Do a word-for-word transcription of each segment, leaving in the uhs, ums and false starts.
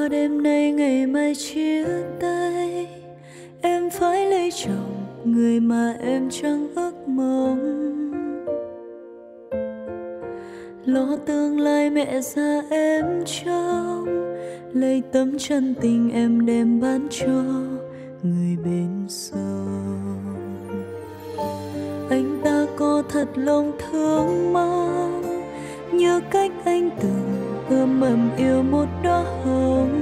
qua đêm nay ngày mai chia tay, em phải lấy chồng người mà em chẳng ước mong. Lo tương lai mẹ già em trông, lấy tấm chân tình em đem bán cho người bên sông. Anh ta có thật lòng thương mong, như cách anh từng ươm mầm yêu một đóa hồng.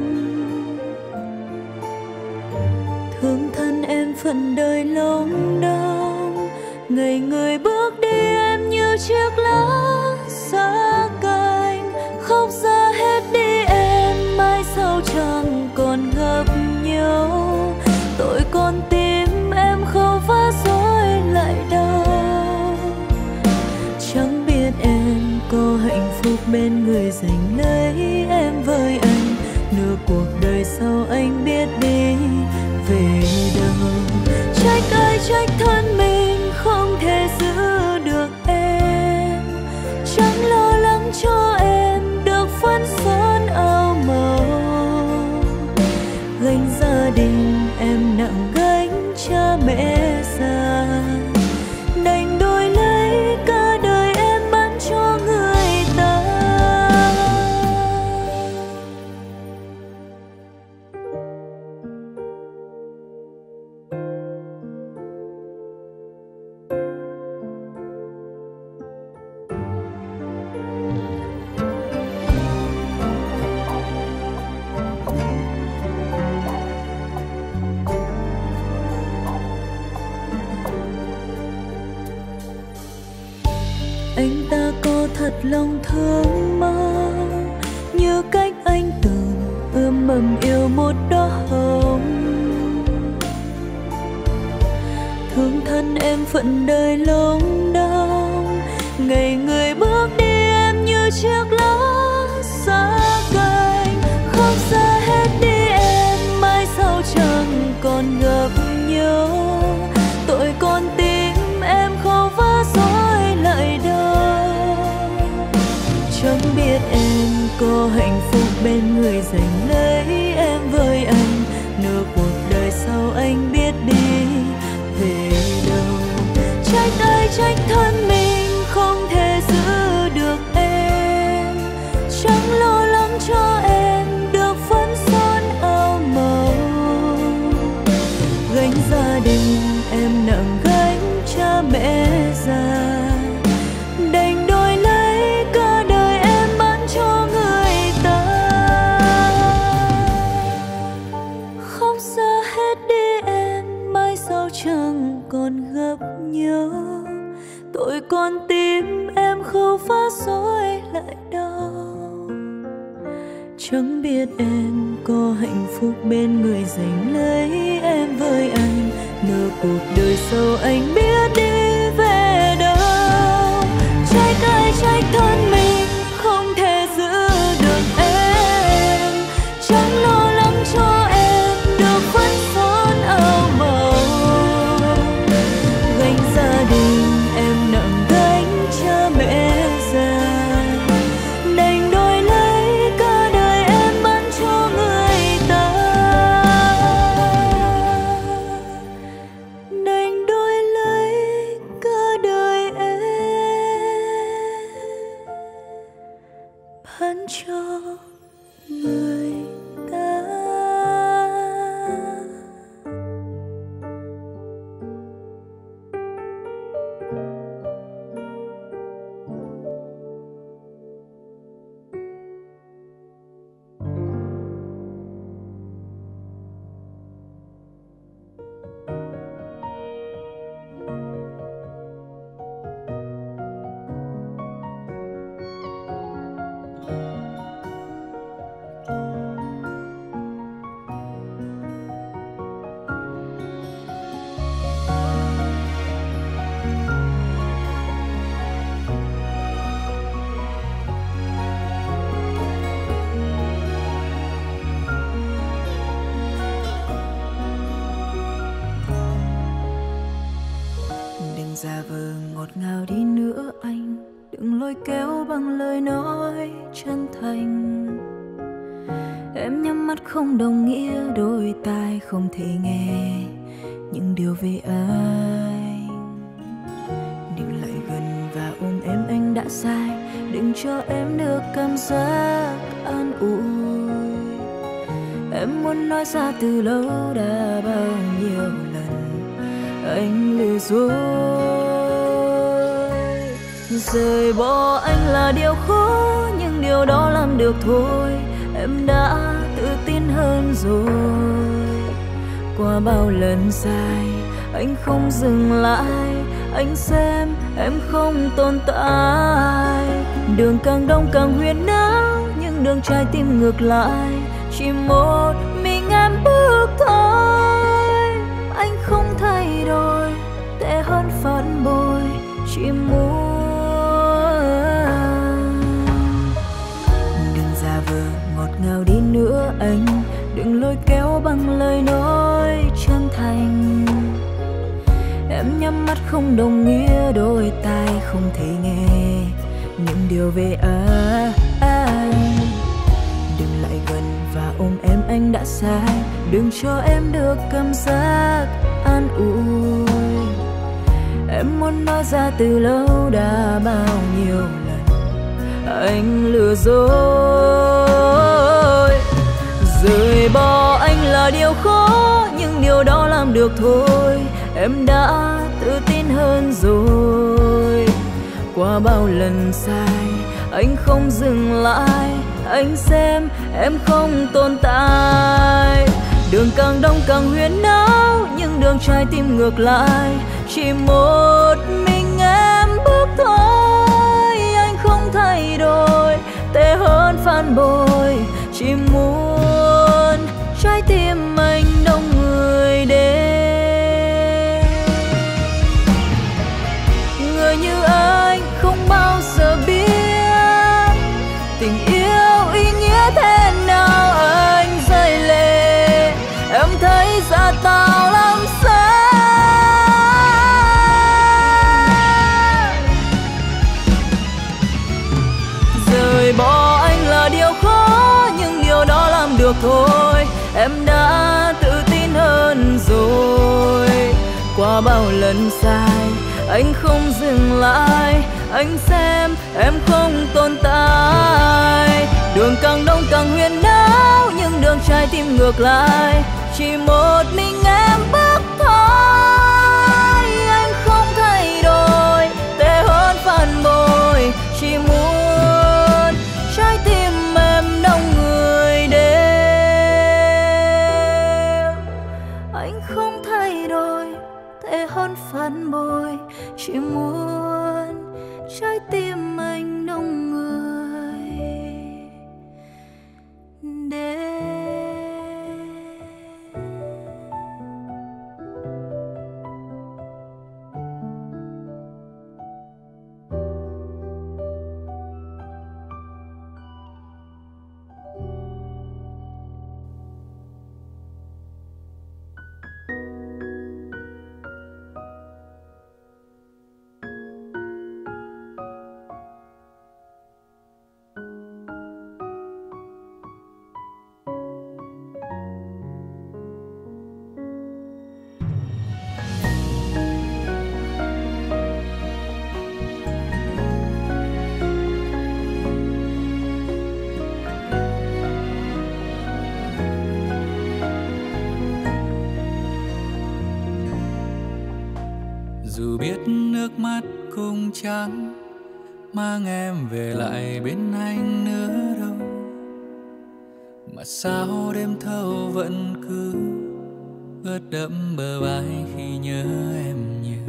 Thương thân em phận đời lông đong, ngày người bước đi em như chiếc lá xa cành. Khóc ra hết đi em, mai sau chẳng còn gặp nhau. Tội con tim em không phá dối lại đâu. Chẳng biết em có hạnh phúc bên người giành lấy em với anh, nửa cuộc đời sau anh biết đi về đâu. Trách ai trách thân mình không thể giữ được em, chẳng lo lắng cho em được phấn son áo màu. Gánh gia đình em nặng gánh cha mẹ già, đành đổi lấy cả đời em bán cho người ta. Anh ta có thật lòng thương mong, như cách anh từng ươm mầm yêu một đóa hồng. Thương thân em phận đời lông đong, ngày người bước đi em như chiếc lá xa cành. Khóc ra hết đi em, mai sau chẳng còn gặp nhau. Tội con tim em không vỡ dối lại đâu. Chẳng biết em có hạnh phúc bên người giành lấy em với anh, nửa cuộc đời sau anh biết đi về đâu. Trách ai trách thân mình không thể giữ được em, chẳng lo lắng cho em được phấn son áo màu. Gánh gia đình em nặng gánh cha mẹ già, đành đổi lấy cả đời em bán cho người ta. Khóc ra hết đi em, mai sau chẳng còn gặp nhau. Tội con tim em không phá dối lại đâu. Chẳng biết em có hạnh phúc bên người giành lấy em với anh, nửa cuộc đời sau anh biết đi về đâu. Trách ai trách thân mình không thể giữ được em, chẳng lo lắng cho em được phấn son áo màu. Gánh gia đình em nặng gánh cha mẹ già, đành đổi lấy cả đời em bán cho người ta. Đành đổi lấy cả đời em bán cho người ta. Giả vờ ngọt ngào đi nữa anh, đừng lôi kéo bằng lời nói chân thành. Em nhắm mắt không đồng nghĩa đôi tai không thể nghe những điều về anh. Đừng lại gần và ôm em, anh đã sai. Đừng cho em được cảm giác an ủi. Em muốn nói ra từ lâu đã bao nhiêu lần anh lừa dối. Rời bỏ anh là điều khó, nhưng điều đó làm được thôi. Em đã tự tin hơn rồi. Qua bao lần sai anh không dừng lại. Anh xem em không tồn tại. Đường càng đông càng huyền ảo, nhưng đường trái tim ngược lại. Chỉ một mình em bước thôi. Anh không thay đổi, tệ hơn phản bội. Chỉ muốn đừng giả vờ ngọt ngào đi nữa anh. Đừng lôi kéo bằng lời nói chân thành. Em nhắm mắt không đồng nghĩa đôi tai không thể nghe những điều về anh. Đừng lại gần và ôm em, anh đã sai. Đừng cho em được cảm giác an ủi. Em muốn nói ra từ lâu đã bao nhiêu lần anh lừa dối. Rời bỏ anh là điều khó, nhưng điều đó làm được thôi. Em đã tự tin hơn rồi. Qua bao lần sai anh không dừng lại. Anh xem em không tồn tại. Đường càng đông càng huyền ảo, nhưng đường trái tim ngược lại. Chỉ một mình em bước thôi. Anh không thay đổi, tệ hơn phản bội. Chỉ muốn trái tim anh đông người đến. Người như anh không bao giờ biết tình yêu ý nghĩa thế nào. Anh rơi lệ, em thấy giả tạo lắm sao. Rời bỏ anh là điều khó, nhưng điều đó làm được thôi. Em đã tự tin hơn rồi. Qua bao lần sai anh không dừng lại. Anh xem em không tồn tại. Đường càng đông càng huyền ảo, nhưng đường trái tim ngược lại. Chỉ một mình em bước thôi. Anh không thay đổi, tệ hơn phản bội. Chỉ muốn trái tim em đông người đến. Anh không thay đổi, tệ hơn phản bội. Chỉ muốn trái tim anh đông người đến. Dù biết nước mắt cũng chẳng mang em về lại bên anh nữa đâu, mà sao đêm thâu vẫn cứ ướt đẫm bờ vai khi nhớ em nhiều.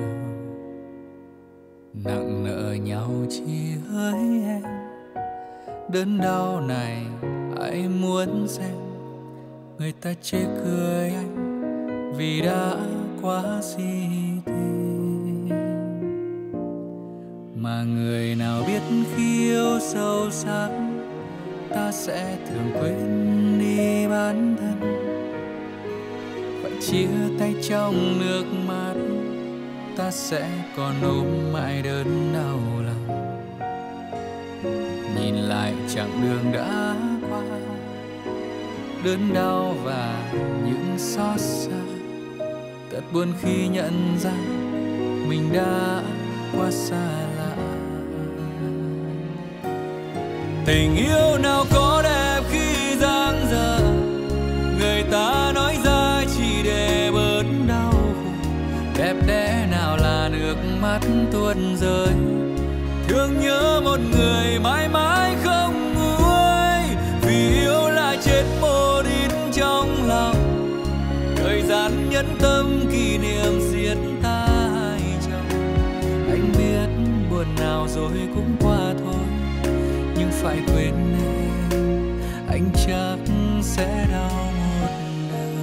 Nặng nợ nhau chỉ hỡi em, đớn đau này ai muốn xem người ta chê cười anh vì đã quá si tình. Mà người nào biết khi yêu sâu sắc ta sẽ thường quên đi bản thân, phải chia tay trong nước mắt ta sẽ còn ôm mãi đớn đau lòng. Nhìn lại chặng đường đã qua, đớn đau và những xót xa. Thật buồn khi nhận ra mình đã quá xa lạ. Tình yêu nào có đẹp khi dang dở, người ta nói ra chỉ để bớt đau khổ. Đẹp đẽ nào là nước mắt tuôn rơi, thương nhớ một người mãi mãi không nguôi. Vì yêu là chết một ít trong lòng, thời gian nhẫn tâm kỷ niệm giết ta hai chồng. Anh biết buồn nào rồi cũng qua thôi, nhưng phải quên em, anh chắc sẽ đau một đời.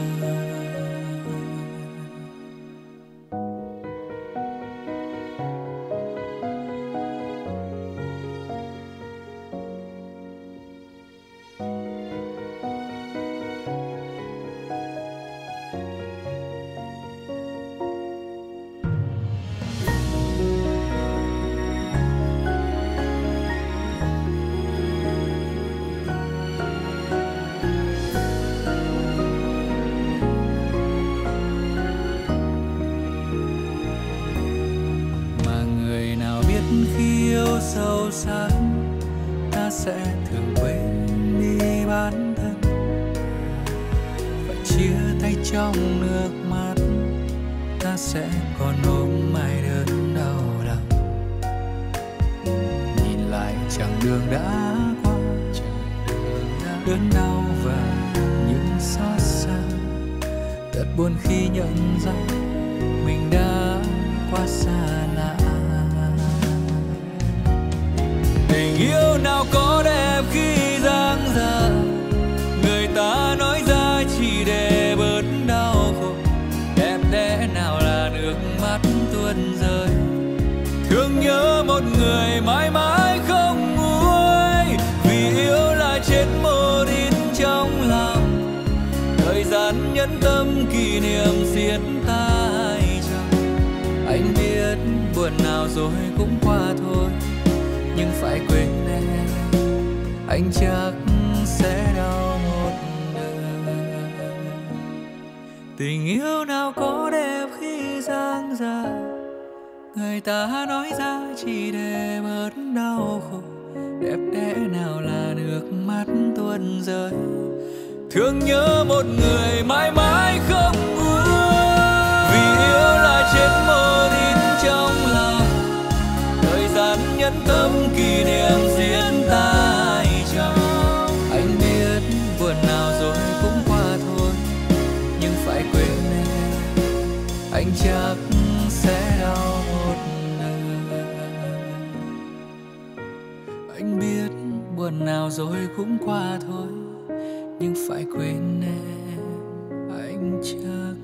Sâu sắc ta sẽ thường quên đi bản thân, phải chia tay trong nước mắt, ta sẽ còn ôm mãi đớn đau lòng. Nhìn lại chặng đường đã qua, đớn đau và những xót xa. Thật buồn khi nhận ra mình đã quá xa lạ. Tình yêu nào có đẹp khi dang dở, người ta nói ra chỉ để bớt đau khổ. Đẹp đẽ nào là nước mắt tuôn rơi, thương nhớ một người mãi mãi không nguôi. Vì yêu là chết một ít trong lòng, thời gian nhẫn tâm kỷ niệm giết ta hai chồng. Anh biết buồn nào rồi cũng qua thôi, nhưng phải quên em, anh chắc sẽ đau một đời. Tình yêu nào có đẹp khi dang dở, người ta nói ra chỉ để bớt đau khổ. Đẹp đẽ nào là nước mắt tuôn rơi, thương nhớ một người mãi mãi không nguôi. Vì yêu là chết một ít trong lòng, thời gian nhẫn tâm kỷ niệm diễn ta hai chồng. Anh biết buồn nào rồi cũng qua thôi, nhưng phải quên em, anh chắc sẽ đau một đời. Anh biết buồn nào rồi cũng qua thôi, nhưng phải quên em, anh chắc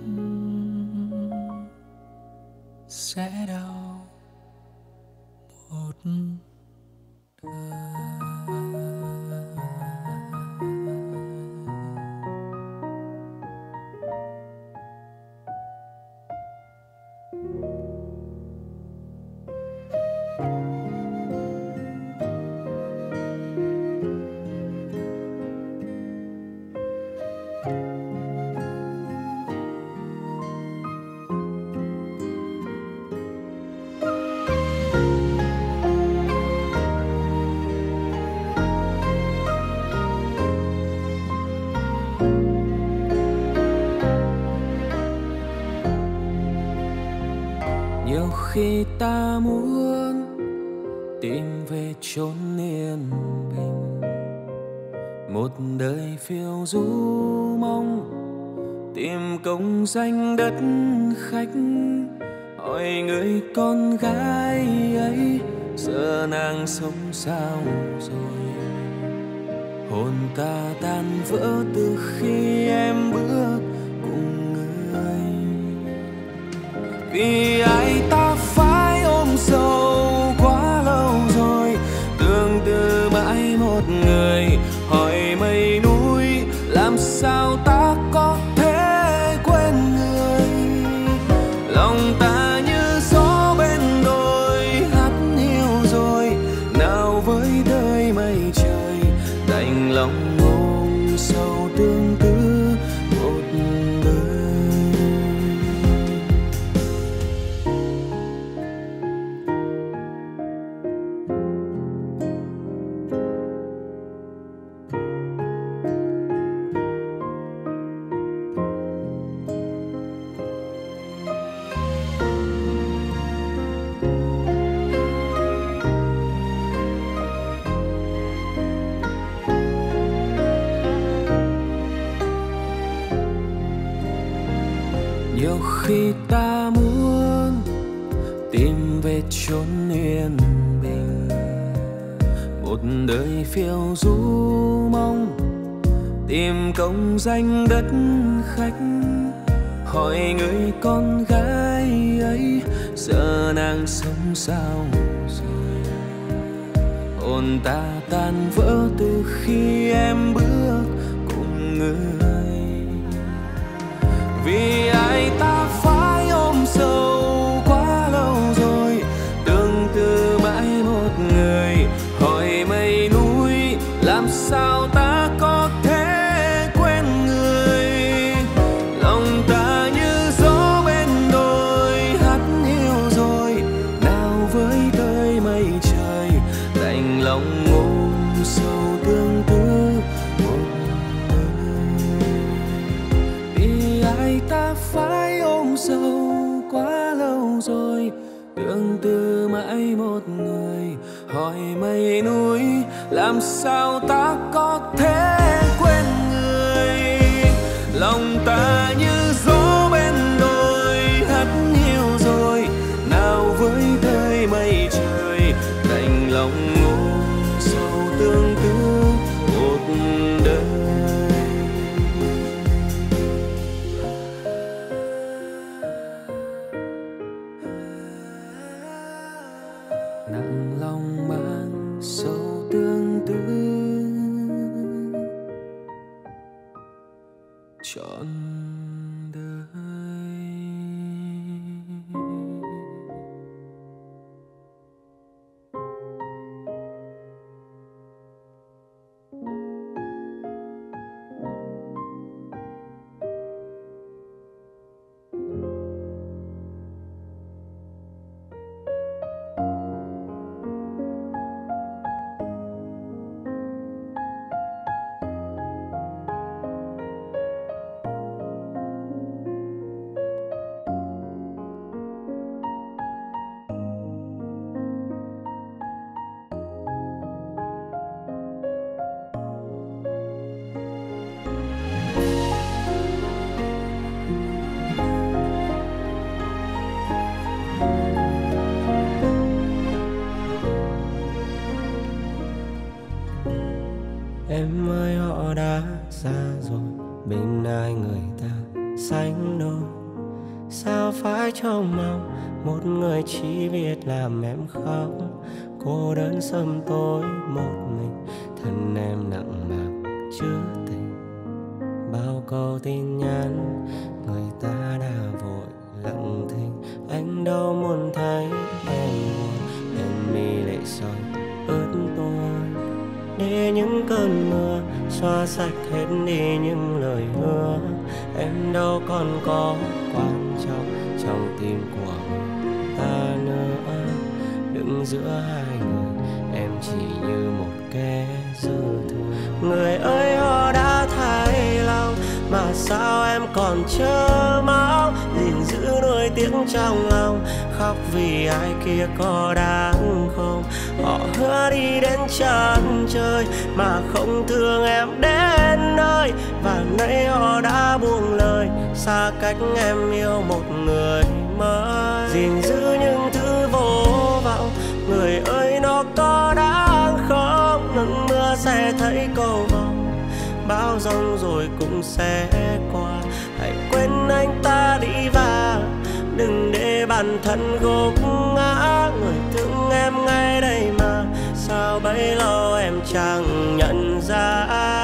sẽ đau một đời. Nhiều khi ta muốn tìm về chốn yên bình, một đời phiêu du mong tìm công danh đất khách. Hỏi người con gái ấy giờ nàng sống sao rồi, hồn ta tan vỡ từ khi em bước cùng người. Vì ai ta phải ôm sầu quá lâu rồi, tương tư mãi một người. Hỏi mây núi làm sao ta có thể quên người. Lòng ta như gió bên đồi hát hiu rồi, nào với đời mây trời đành lòng ôm sầu tương tư. vì ta muốn tìm về chốn yên bình, một đời phiêu du mong tìm công danh đất khách. Hỏi người con gái ấy giờ nàng sống sao rồi, hồn ta tan vỡ từ khi em bước cùng người. Vì ai ta phải ôm sầu quá lâu rồi, tương tư mãi một người. Hỏi mây núi làm sao ta có thể quên người, lòng ta như gió bên đồi hắt hiu rồi. Nào với tới mây trời đành lòng ôm sâu tương tư một người. Vì ai ta phải ôm sâu quá lâu rồi, tương tư mãi một người. Hỏi mây núi làm sao ta có thể quên người, lòng ta như gió bên đồi hắt hiu rồi. Nào với tới mây trời đành lòng ôm sâu tương tư một đời. Nặng lòng mang sâu tương tư trọn đời. Em ơi họ đã xa rồi, bên ai người ta sánh đôi. Sao phải trông mong một người chỉ biết làm em khóc, cô đơn sớm tối một mình, thân em nặng mạc chứa tình. Bao câu tin nhắn người ta đã vội lặng thinh, anh đâu muốn thấy em buồn, em mi lệ sầu ướt tôi. Để những cơn mưa xóa sạch hết đi những lời hứa, em đâu còn có quan trọng trong tim của ta nữa. Đứng giữa hai người em chỉ như một kẻ dư thừa. Người ơi họ đã thay lòng mà sao em còn chờ mong, gìn giữ nuối tiếc trong lòng, khóc vì ai kia có đáng không. Họ hứa đi đến chân trời mà không thương em đến nơi, và nay họ đã buông lời xa cách em yêu một người mới. Gìn giữ những thứ vô vọng, người ơi nó có đáng không. Nắng mưa sẽ thấy cầu vồng, bão giông rồi cũng sẽ qua. Hãy quên anh ta đi và đừng để bản thân gục ngã. Người thương em ngay đây mà sao bấy lâu em chẳng nhận ra.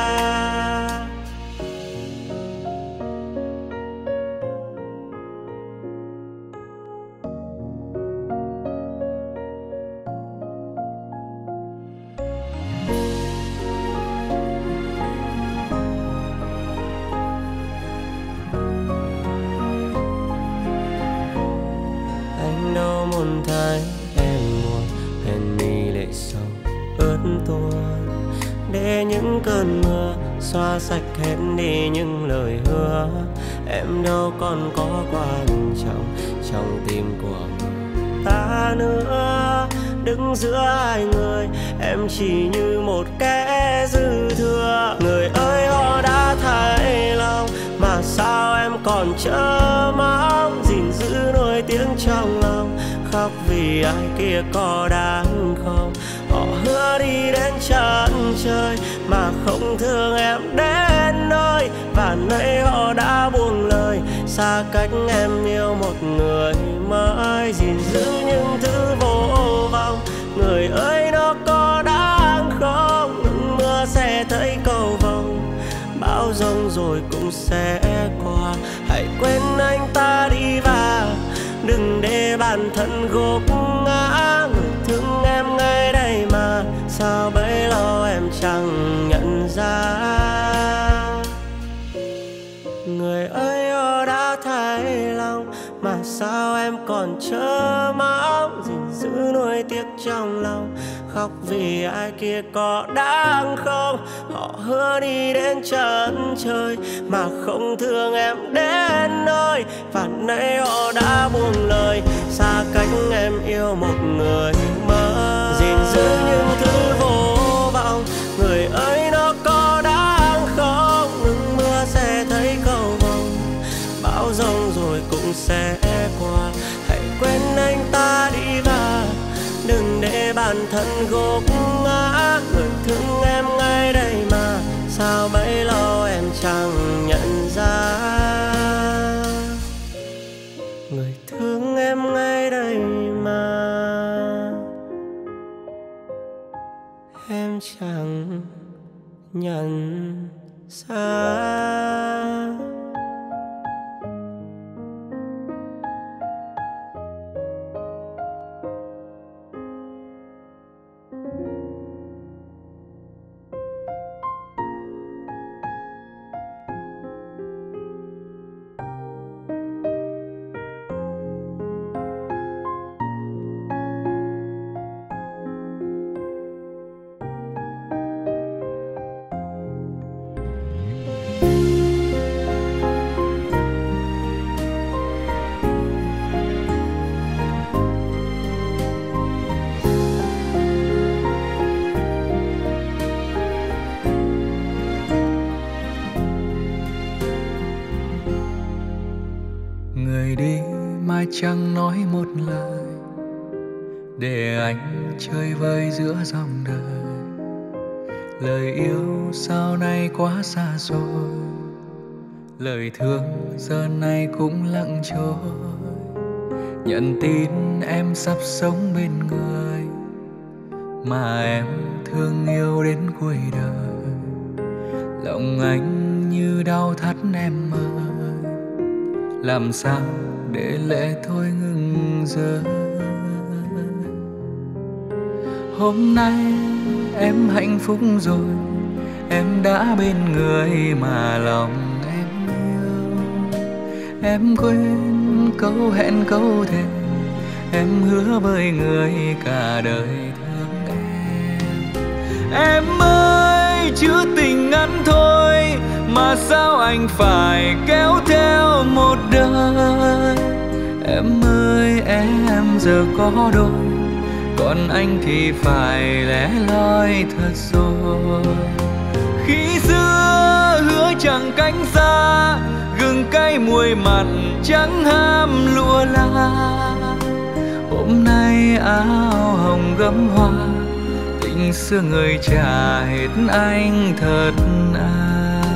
Đâu muốn thấy em buồn, em mi lệ sầu ướt tuôn. Để những cơn mưa xóa sạch hết đi những lời hứa, em đâu còn có quan trọng trong tim của người ta nữa. Đứng giữa hai người em chỉ như một kẻ dư thừa. Người ơi họ đã thay lòng mà sao em còn chờ mong, gìn giữ nuối tiếng trong lòng. Khóc vì ai kia có đáng không? Họ hứa đi đến chân trời mà không thương em đến nơi, và nay họ đã buông lời xa cách em yêu một người mới. Gìn giữ những thứ vô vọng, người ơi nó có đáng không? Ngừng mưa sẽ thấy cầu vồng, bão giông rồi cũng sẽ qua. Hãy quên anh ta đi và đừng để bản thân gục ngã. Người thương em ngay đây mà sao bấy lâu em chẳng nhận ra. Người ơi họ đã thay lòng mà sao em còn chờ mong. Gìn giữ nuối tiếc trong lòng, khóc vì ai kia có đáng không? Họ hứa đi đến chân trời mà không thương em đến nơi, và nay họ đã buông lời xa cách em yêu một người mới. Gìn giữ những thứ vô vọng, người ơi nó có đáng không? Ngừng mưa sẽ thấy cầu vồng, bão giông rồi cũng sẽ qua. Hãy quên anh ta đi và đừng để bản thân gục ngã. Người thương em ngay đây mà sao bấy lâu em chẳng nhận ra. Người thương em ngay đây mà em chẳng nhận ra. Chẳng nói một lời để anh chơi vơi giữa dòng đời. Lời yêu sau này quá xa xôi, lời thương giờ này cũng lặng trôi. Nhận tin em sắp sống bên người mà em thương yêu đến cuối đời. Lòng anh như đau thắt em ơi, làm sao để lệ thôi ngừng rơi. Hôm nay em hạnh phúc rồi, em đã bên người mà lòng em yêu. Em quên câu hẹn câu thề, em hứa với người cả đời thương em. Em ơi chữ tình ngắn thôi mà sao anh phải kéo theo một đời. Em ơi em giờ có đôi, còn anh thì phải lẻ loi thật rồi. Khi xưa hứa chẳng cánh xa, gừng cay muối mặn chẳng ham lụa la. Hôm nay áo hồng gấm hoa, tình xưa người trả hết anh thật à.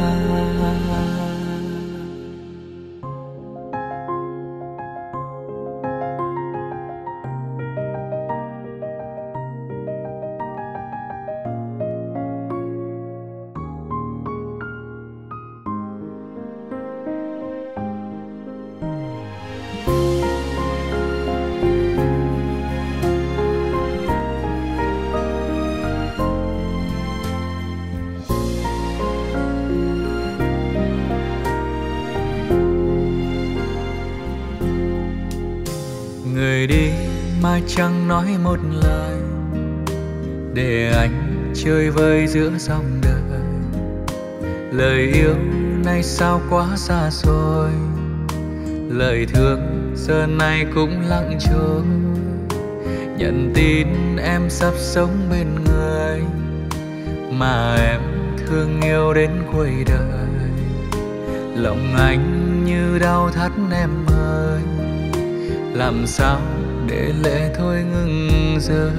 Người đi mà chẳng nói một lời để anh chơi vơi giữa dòng đời. Lời yêu nay sao quá xa xôi, lời thương giờ này cũng lặng trôi. Nhận tin em sắp sống bên người mà em thương yêu đến cuối đời. Lòng anh như đau thắt em ơi, làm sao để lệ thôi ngừng rơi.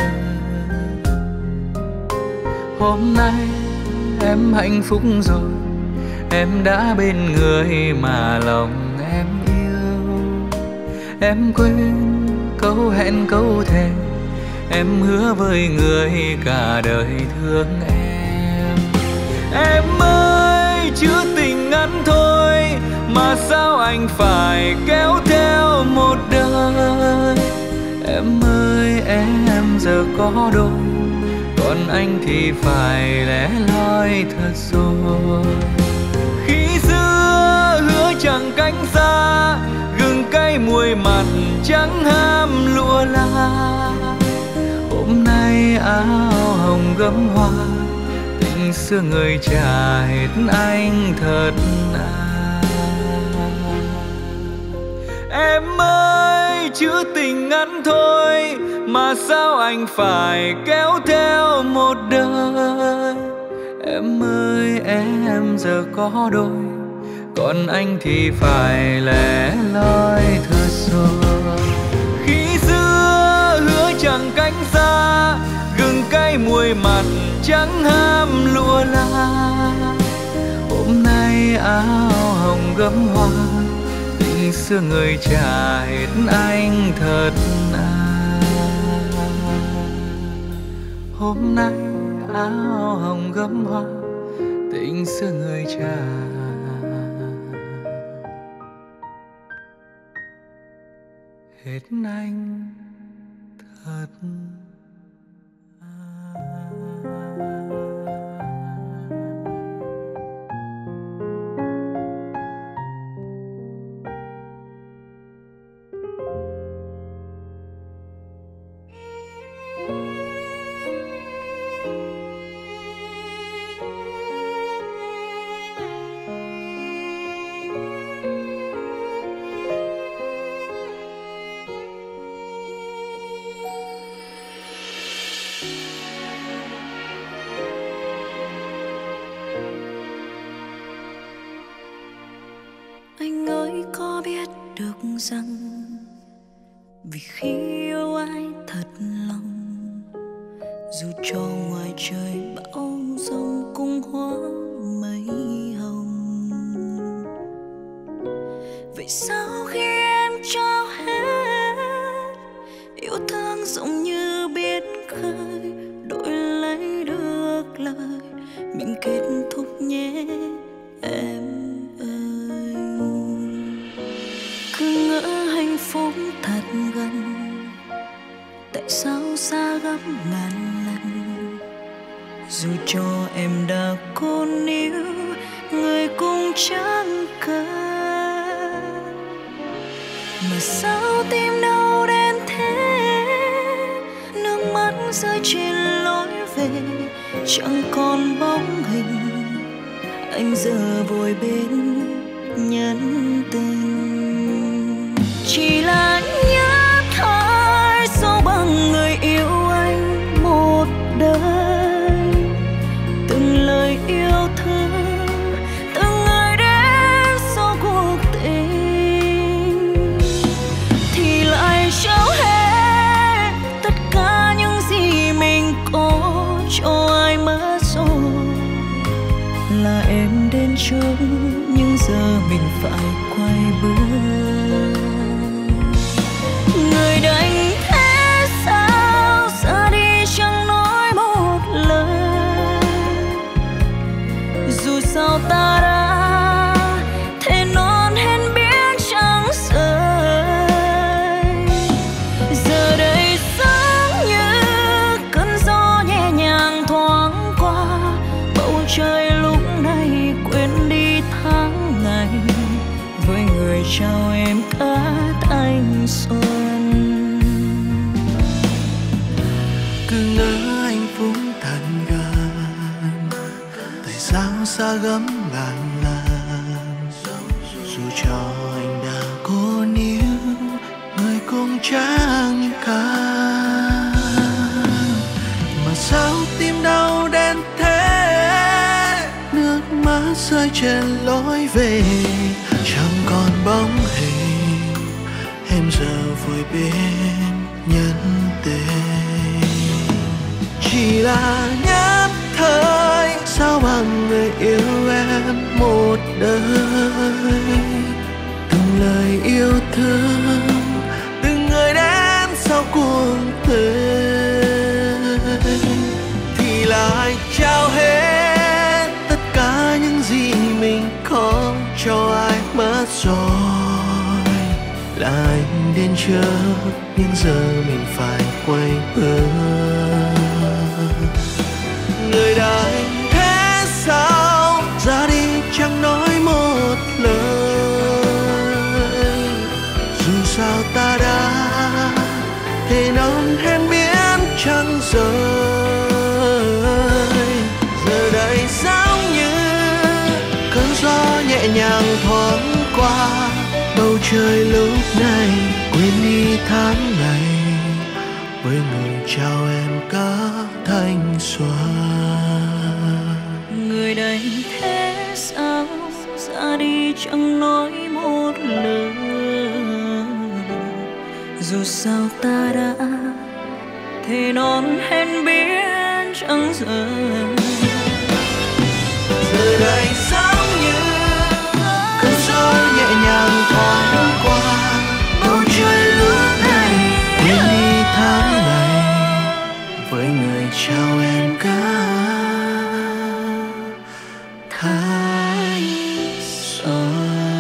Hôm nay em hạnh phúc rồi, em đã bên người mà lòng em yêu. Em quên câu hẹn câu thề, em hứa với người cả đời thương em. Em ơi chữ tình ngắn thôi mà sao anh phải kéo theo một đời. Em ơi em giờ có đôi, còn anh thì phải lẻ loi thật rồi. Khi xưa hứa chẳng cánh xa, gừng cay muối mặn chẳng ham lụa la. Hôm nay áo hồng gấm hoa, tình xưa người trả hết anh thật à. Em ơi chữ tình ngắn thôi mà sao anh phải kéo theo một đời. Em ơi em giờ có đôi, còn anh thì phải lẻ loi thật rồi. Khi xưa hứa chẳng cánh xa, gừng cay muối mặn chẳng ham lụa la. Hôm nay áo hồng gấm hoa, tình xưa người trả hết anh thật à. Hôm nay áo hồng gấm hoa, tình xưa người trả hết anh thật à. Anh ơi có biết được rằng vì khi yêu ai thật lòng, dù cho ngoài trời bão giông cũng hóa mây hồng. Vậy sao khi em trao hết yêu thương giống như biển khơi, đổi lấy được lời mình kết thúc nhé em. Hạnh phúc thật gần, tại sao xa gấp ngàn lần. Dù cho em đã cố níu, người cũng chẳng cần. Mà sao tim đau đến thế, nước mắt rơi trên lối về, chẳng còn bóng hình. Anh giờ vội bên nhân tình, chỉ là nhớ thôi sâu bằng người yêu anh một đời. Từng lời yêu thương, từng ngày đến sau cuộc tình, thì lại trao hết tất cả những gì mình có cho ai mất rồi. Là em đến trước nhưng giờ mình phải quay bước. Người đành thế sao ra đi chẳng nói một lời, dù sao ta đã thế non hẹn biết chẳng rời. Giờ đây sáng như cơn gió nhẹ nhàng thoáng qua, bầu trời lúc này quên đi tháng ngày, với người trao em cả thanh xuân. Cứ ngỡ hạnh phúc thật gần, tại sao xa gấm ngàn lần. Dù cho anh đã cố níu, người cũng chẳng cần. Mà sao tim đau đến thế, nước mắt rơi trên lối về, chẳng còn bóng hình. em giờ vui bên nhân tình. Chỉ là nhất thời, sao bằng người yêu em một đời. Từng lời yêu thương, từng người đến sau cuộc đời, thì lại trao hết tất cả những gì mình có cho ai mất rồi. Là anh đến trước nhưng giờ mình phải quay bước. Người đời thế sao ra đi chẳng nói một lời. Dù sao ta đã thề non hẹn biến chẳng rời. Giờ đây giống như cơn gió nhẹ nhàng thoáng qua bầu trời lúc này, quên đi tháng ngày với người chào em cả thanh xuân. Người đây thế sao ra đi chẳng nói một lời. Dù sao ta đã thề non hẹn biến chẳng rời. Giờ đây giống như cơn gió nhẹ nhàng thoáng qua bầu trời lúc này, quên đi tháng ngày với người chào em cả thanh xuân.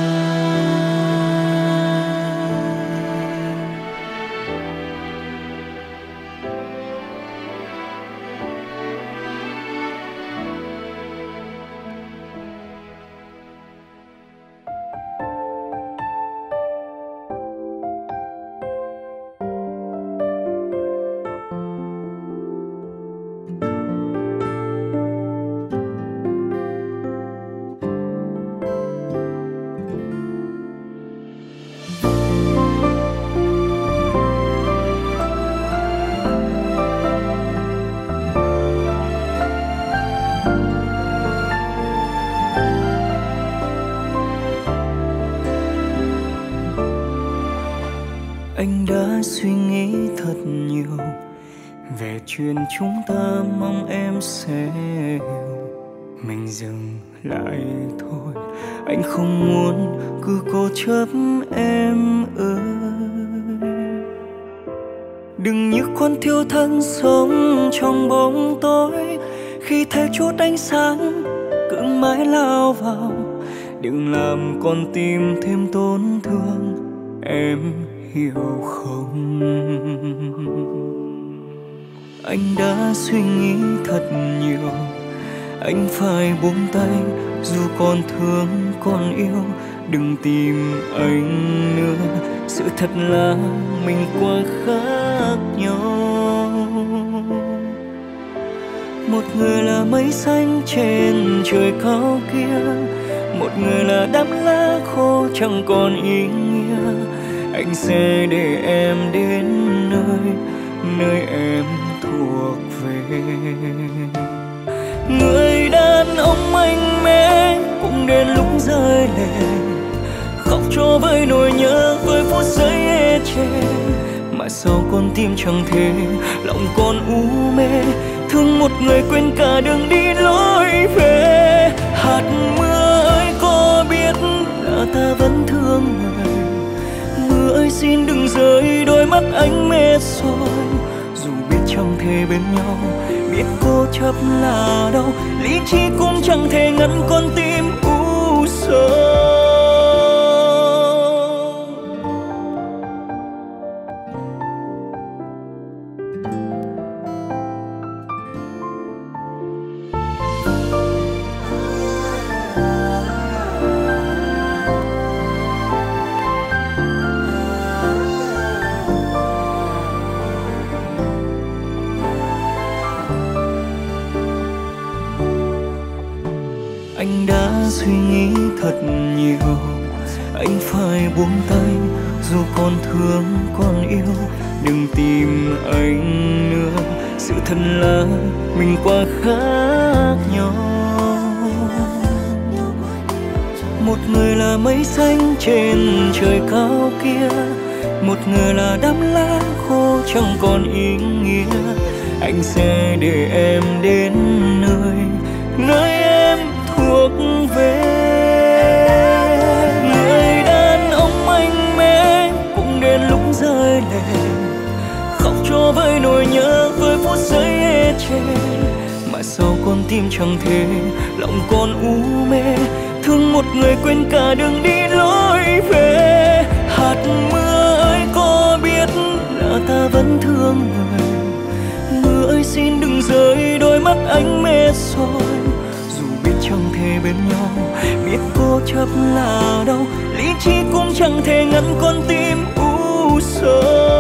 Anh đã suy nghĩ thật nhiều về chuyện chúng ta, mong em sẽ hiểu. Mình dừng lại thôi, anh không muốn cứ cố chấp em ơi. Đừng như con thiêu thân sống trong bóng tối, khi thấy chút ánh sáng cứ mãi lao vào. Đừng làm con tim thêm tổn thương, em hiểu không? Anh đã suy nghĩ thật nhiều, anh phải buông tay dù còn thương còn yêu. Đừng tìm anh nữa, sự thật là mình quá khác nhau. Một người là mây xanh trên trời cao kia, một người là đám lá khô chẳng còn ý nghĩa. Anh sẽ để em đến nơi, nơi em thuộc về. Người đàn ông mạnh mẽ cũng đến lúc rơi lệ, khóc cho với nỗi nhớ với phút giây ê chề. Mà sao con tim chẳng thể, lòng con u mê, thương một người quên cả đường đi lối về. Hạt mưa ơi có biết là ta vẫn thương người, mưa ơi xin đừng rơi, đôi mắt anh mệt rồi. Dù biết chẳng thể bên nhau, biết cố chấp là đau, lý trí cũng chẳng thể ngăn con tim u sầu. Anh đã suy nghĩ thật nhiều, anh phải buông tay dù còn thương còn yêu. Đừng tìm anh nữa, sự thật là mình quá khác nhau. Một người là mây xanh trên trời cao kia, một người là đám lá khô chẳng còn ý nghĩa. Anh sẽ để em đến nơi, nơi em thuộc về. Người đàn ông mạnh mẽ cũng đến lúc rơi lệ, khóc cho với nỗi nhớ, với phút giây ê chề. Mà sao con tim chẳng thể, lòng còn u mê, thương một người quên cả đường đi lối về. Hạt mưa ơi có biết là ta vẫn thương người, mưa ơi xin đừng rơi, đôi mắt anh mệt rồi. Dù biết chẳng thể bên nhau, biết cố chấp là đau, lý trí cũng chẳng thể ngăn con tim u sầu.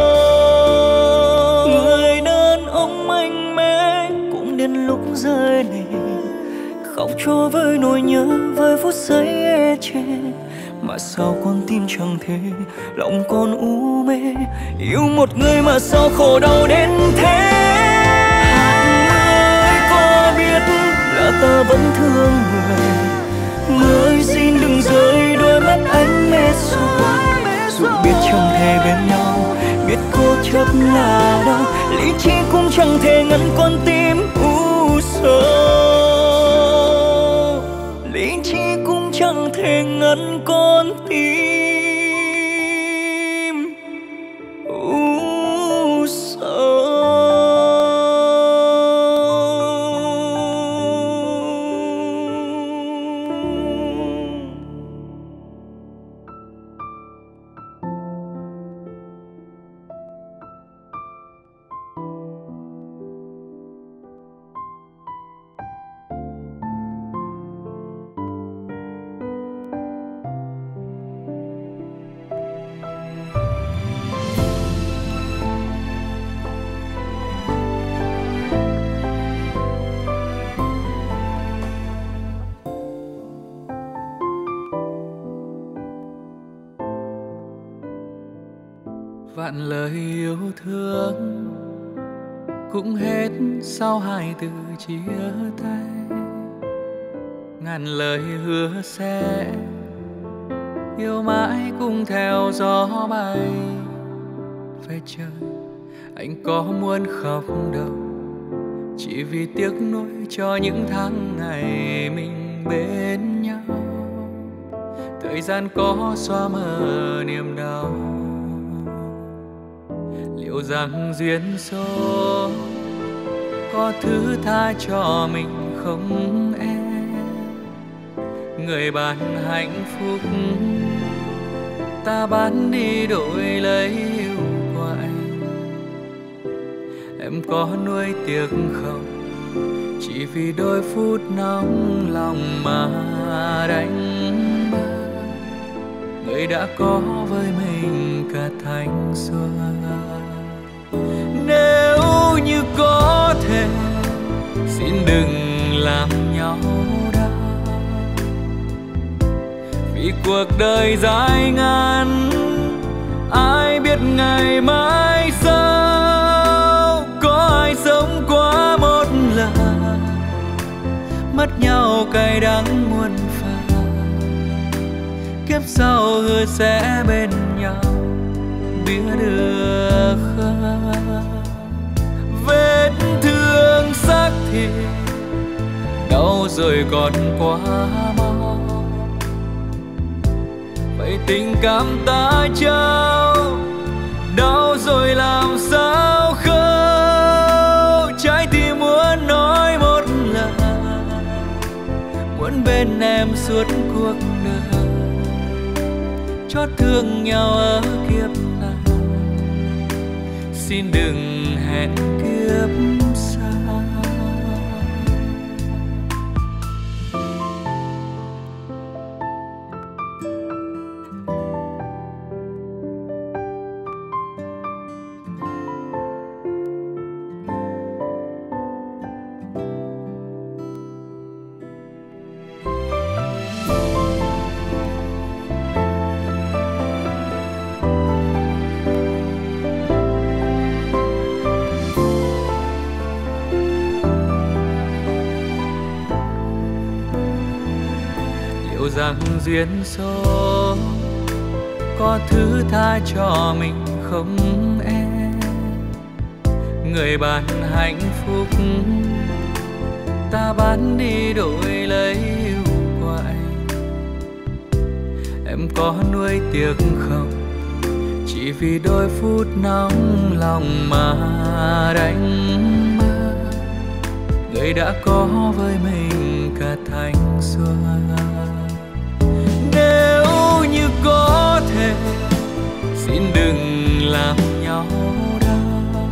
Người đàn ông mạnh mẽ cũng đến lúc rơi lệ, khóc cho với nỗi nhớ, với phút giây ê chề. Mà sao con tim chẳng thể, lòng con u mê, yêu một người mà sao khổ đau đến thế. Hạt mưa ơi có biết là ta vẫn thương người, mưa ơi xin đừng rơi, đôi mắt anh mệt rồi. Dù biết chẳng thể bên nhau, biết cố chấp là đau, lý trí cũng chẳng thể ngăn con tim u sầu. Lý trí cũng chẳng thể ngăn con tim u sầu. Vạn lời yêu thương cũng hết sau hai từ chia tay. Ngàn lời hứa sẽ yêu mãi cùng theo gió bay. Về trời anh có muốn khóc đâu, chỉ vì tiếc nuối cho những tháng ngày mình bên nhau. Thời gian có xóa mờ niềm đau, liệu rằng duyên số có thứ tha cho mình không em? Người ban hạnh phúc ta bán đi đổi lấy yêu của anh. Em có nuối tiếc không, chỉ vì đôi phút nóng lòng mà đánh mất người đã có với mình cả thanh xuân. Nếu như có thể xin đừng làm nhau đau, vì cuộc đời dài ngắn ai biết ngày mai sau. Có ai sống qua một lần mất nhau cay đắng muôn phần, kiếp sau hứa sẽ bên nhau biết được không? Vết thương xác thịt đau rồi còn quá mau, vậy tình cảm ta trao đau rồi làm sao khâu. Trái tim muốn nói một lần, muốn bên em suốt cuộc đời, chót thương nhau ở kiếp này, xin đừng hẹn kiếp sau. Rằng duyên số có thứ tha cho mình không em, người bán hạnh phúc ta bán đi đổi lấy yêu của anh. Em có nuối tiếc không, chỉ vì đôi phút nóng lòng mà đánh mất người đã có với mình cả thanh xuân. Nếu như có thể xin đừng làm nhau đau,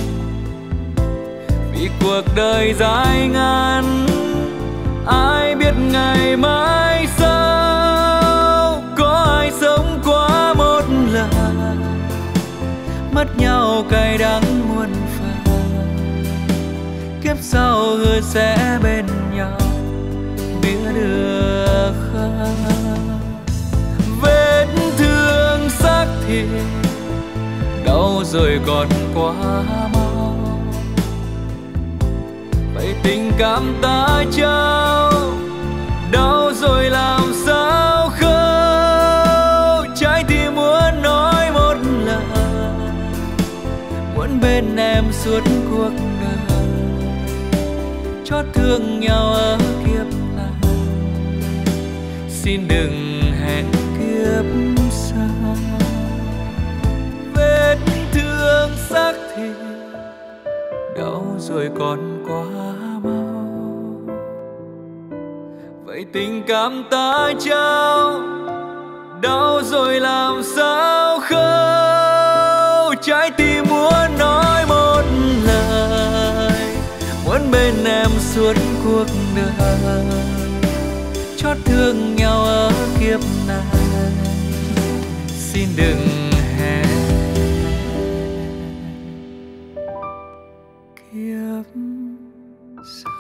vì cuộc đời dài ngắn ai biết ngày mai sau. Có ai sống quá một lần mất nhau cay đắng muôn phần, kiếp sau hứa sẽ bên nhau biết được không. Vết thương xác thịt đau rồi còn quá mau, vậy tình cảm ta trao đau rồi làm sao khâu. Trái tim muốn nói một lời, muốn bên em suốt cuộc đời, chót thương nhau ở kiếp này, xin đừng hẹn kiếp sau. Vết thương xác thịt đau rồi còn quá mau, vậy tình cảm ta trao đau rồi làm sao khâu. Trái tim muốn nói một lời, muốn bên em suốt cuộc đời, chót thương nhau ở kiếp này, xin đừng hẹn kiếp sau.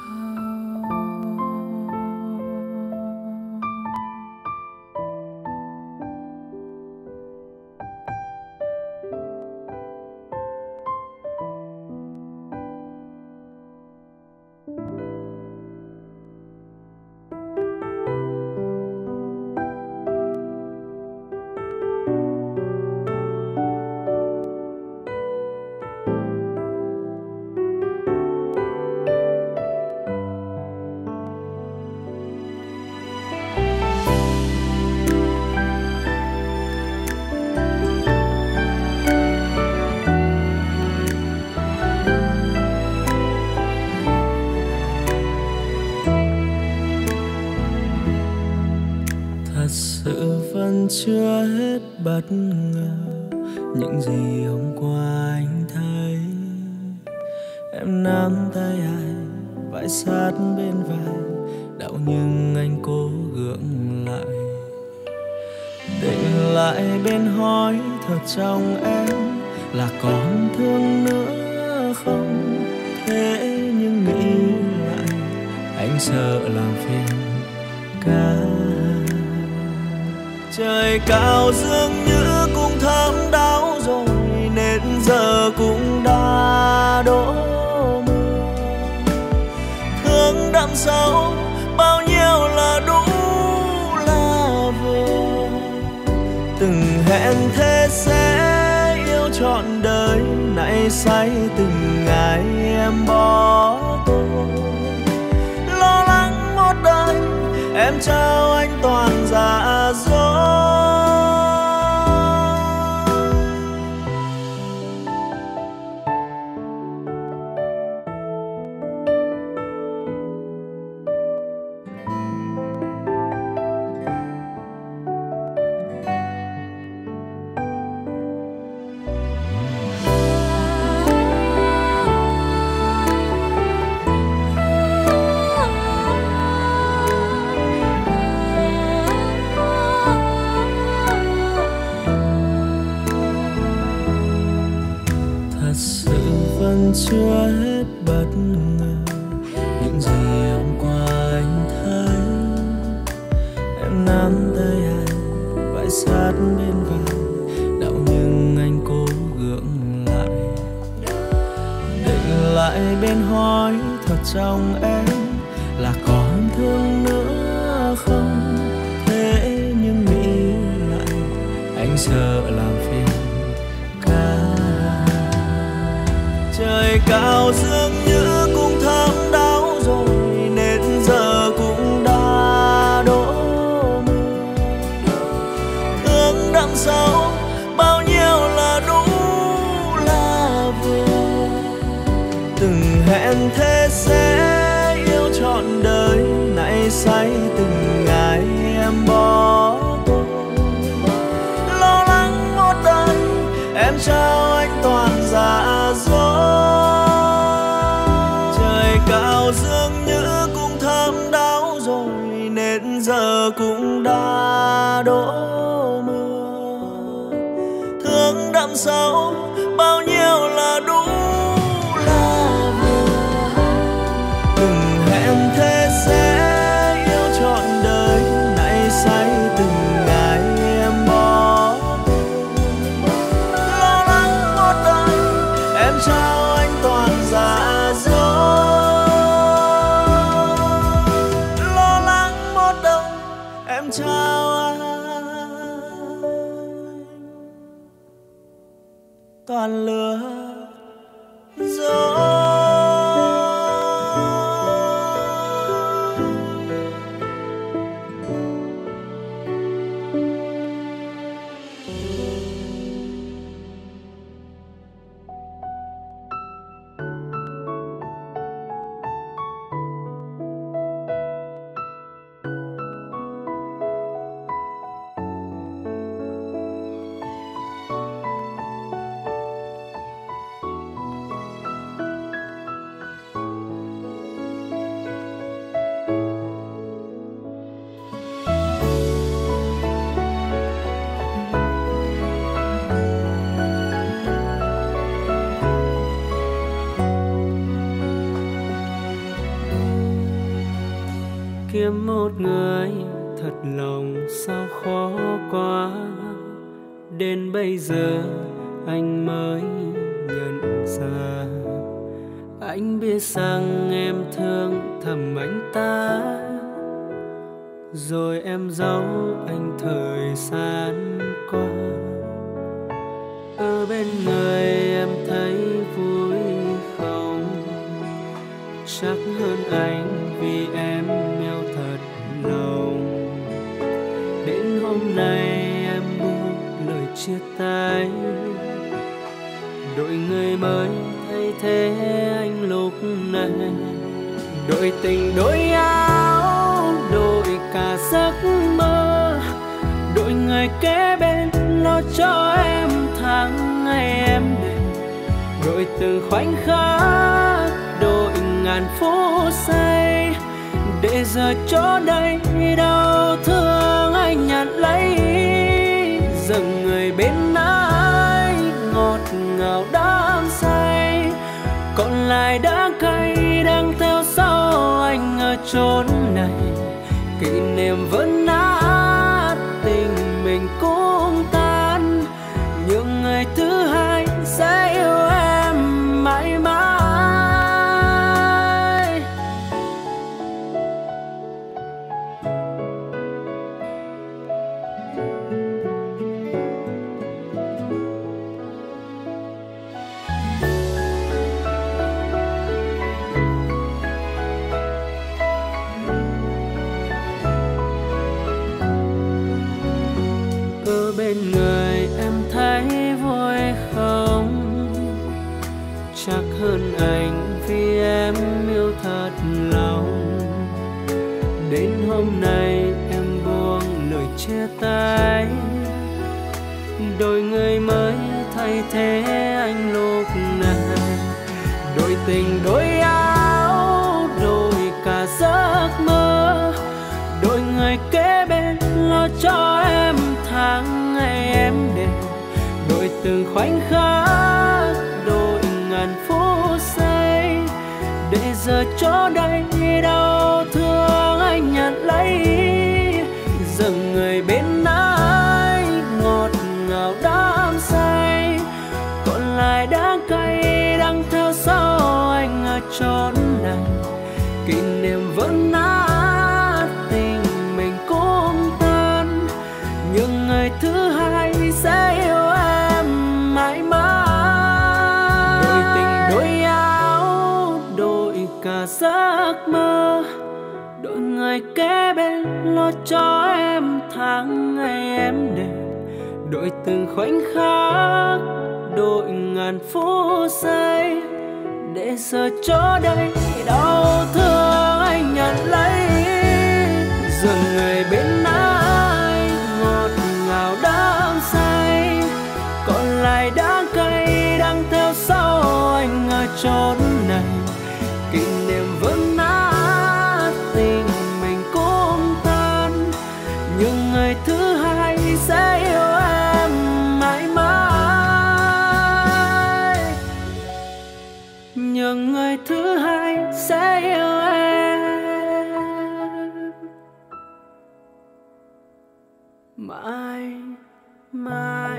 Chưa hết bất ngờ những gì hôm qua anh thấy. Em nắm tay anh vai sát bên vai, đau nhưng anh cố gượng lại. Tỉnh lại bên hỏi thật trong em là còn thương nữa không. Thế nhưng nghĩ lại anh sợ làm phiền cả. Trời cao dường như cũng thấm đau rồi, nên giờ cũng đã đổ mưa. Thương đậm sâu bao nhiêu là đủ là vừa. Từng hẹn thế sẽ yêu trọn đời, nay say từng ngày em bỏ tôi. Lo lắng một đời em trao anh toàn dạ dối. Chưa hết bất ngờ những gì hôm qua anh thấy. Em nắm tay anh vai sát bên vai, đau nhưng anh cố gượng lại. Định lại bên hỏi thật trong em là còn thương nữa không. Thế nhưng nghĩ lại anh sợ làm phiền cả. cao dường như cũng thấm đau rồi nên giờ cũng đã đổ mưa. Thương đậm sâu bao nhiêu là đủ là vừa. Từng hẹn thế sẽ yêu trọn đời, nay say từng ngày em bỏ tôi. Lo lắng một đời em trao anh toàn dạ dối. Trời cao dường như cũng thấm đau rồi nên giờ cũng đã đổ mưa. Thương đậm sâu bao nhiêu là đủ là vừa. Từng hẹn thế sẽ yêu trọn đời, nay say từng ngày em bỏ tôi. Lo lắng một đời em trao anh toàn dạ dối. Lo lắng một đời em trao anh toàn lừa dối. Kiếm một người thật lòng sao khó quá. Đến bây giờ anh mới nhận ra, anh biết rằng em thương thầm anh ta, rồi em giấu anh thời gian qua. Ở bên người em thấy vui không? Chắc hơn anh vì em yêu thật lòng. Đến hôm nay em buông lời chia tay, đội người mới thay thế anh lúc này. Đổi tình đổi áo, đổi cả giấc mơ, đổi người kế bên lo cho em tháng ngày em đêm. Đổi từng khoảnh khắc, đổi ngàn phút giây, để giờ chỗ đây đau thương anh nhận lấy. Dừng người bên anh ngọt ngào đắm say, còn lại đắng cay đang theo sau anh ở chốn này. Kỷ niệm vẫn nát, tình mình cũng tan, nhưng người thứ hai sẽ yêu em mãi mãi. Bên người em thấy vui không? Chắc hơn anh vì em yêu thật lòng. Đến hôm nay em buông lời chia tay, đổi người mới thay thế anh lúc này. Đổi tình đổi áo, đổi cả giấc mơ, đổi người kế bên lo cho em tháng ngày em đều. Đổi từng khoảnh khắc, đổi ngàn phút giây, để giờ chỗ đây đau thương anh nhận lấy. Dừng người bên anh ngọt ngào đắm say, còn lại đắng cay đang theo sau anh ở chốn này. Kỷ niệm vẫn nát, tình mình cũng tan, nhưng người thứ hai sẽ yêu em mãi mãi. Đổi tình đổi áo, giấc mơ, đội người kế bên lo cho em tháng ngày em đẹp, đội từng khoảnh khắc, đội ngàn phút giây, để giờ chỗ đây đau thương anh nhận lấy. Giờ người bên ai ngọt ngào đắm say, còn lại đắng cay đang theo sau anh ở chốn này. Kỷ niệm vẫn nát, tình mình cũng tan, nhưng người thứ hai sẽ yêu em mãi mãi. Nhưng người thứ hai sẽ yêu em mãi mãi.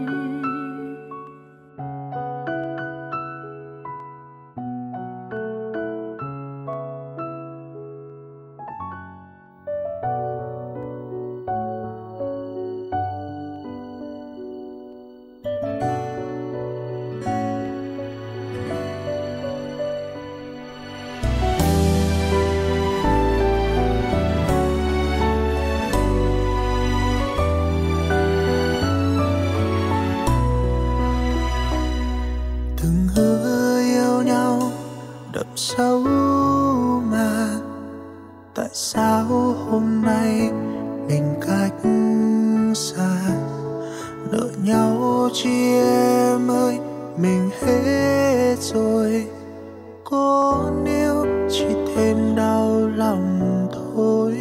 Sâu mà tại sao hôm nay mình cách xa, nợ nhau chi em ơi, mình hết rồi. Có nếu chỉ thêm đau lòng thôi.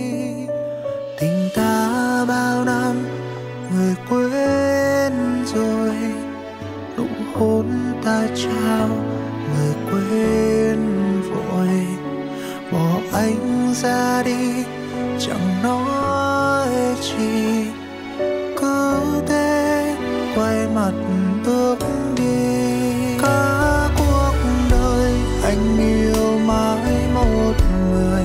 Tình ta bao năm người quên rồi, nụ hôn ta trao người quên vội. Bỏ anh ra đi chẳng nói chi, cứ thế quay mặt bước đi. Cả cuộc đời anh yêu mãi một người,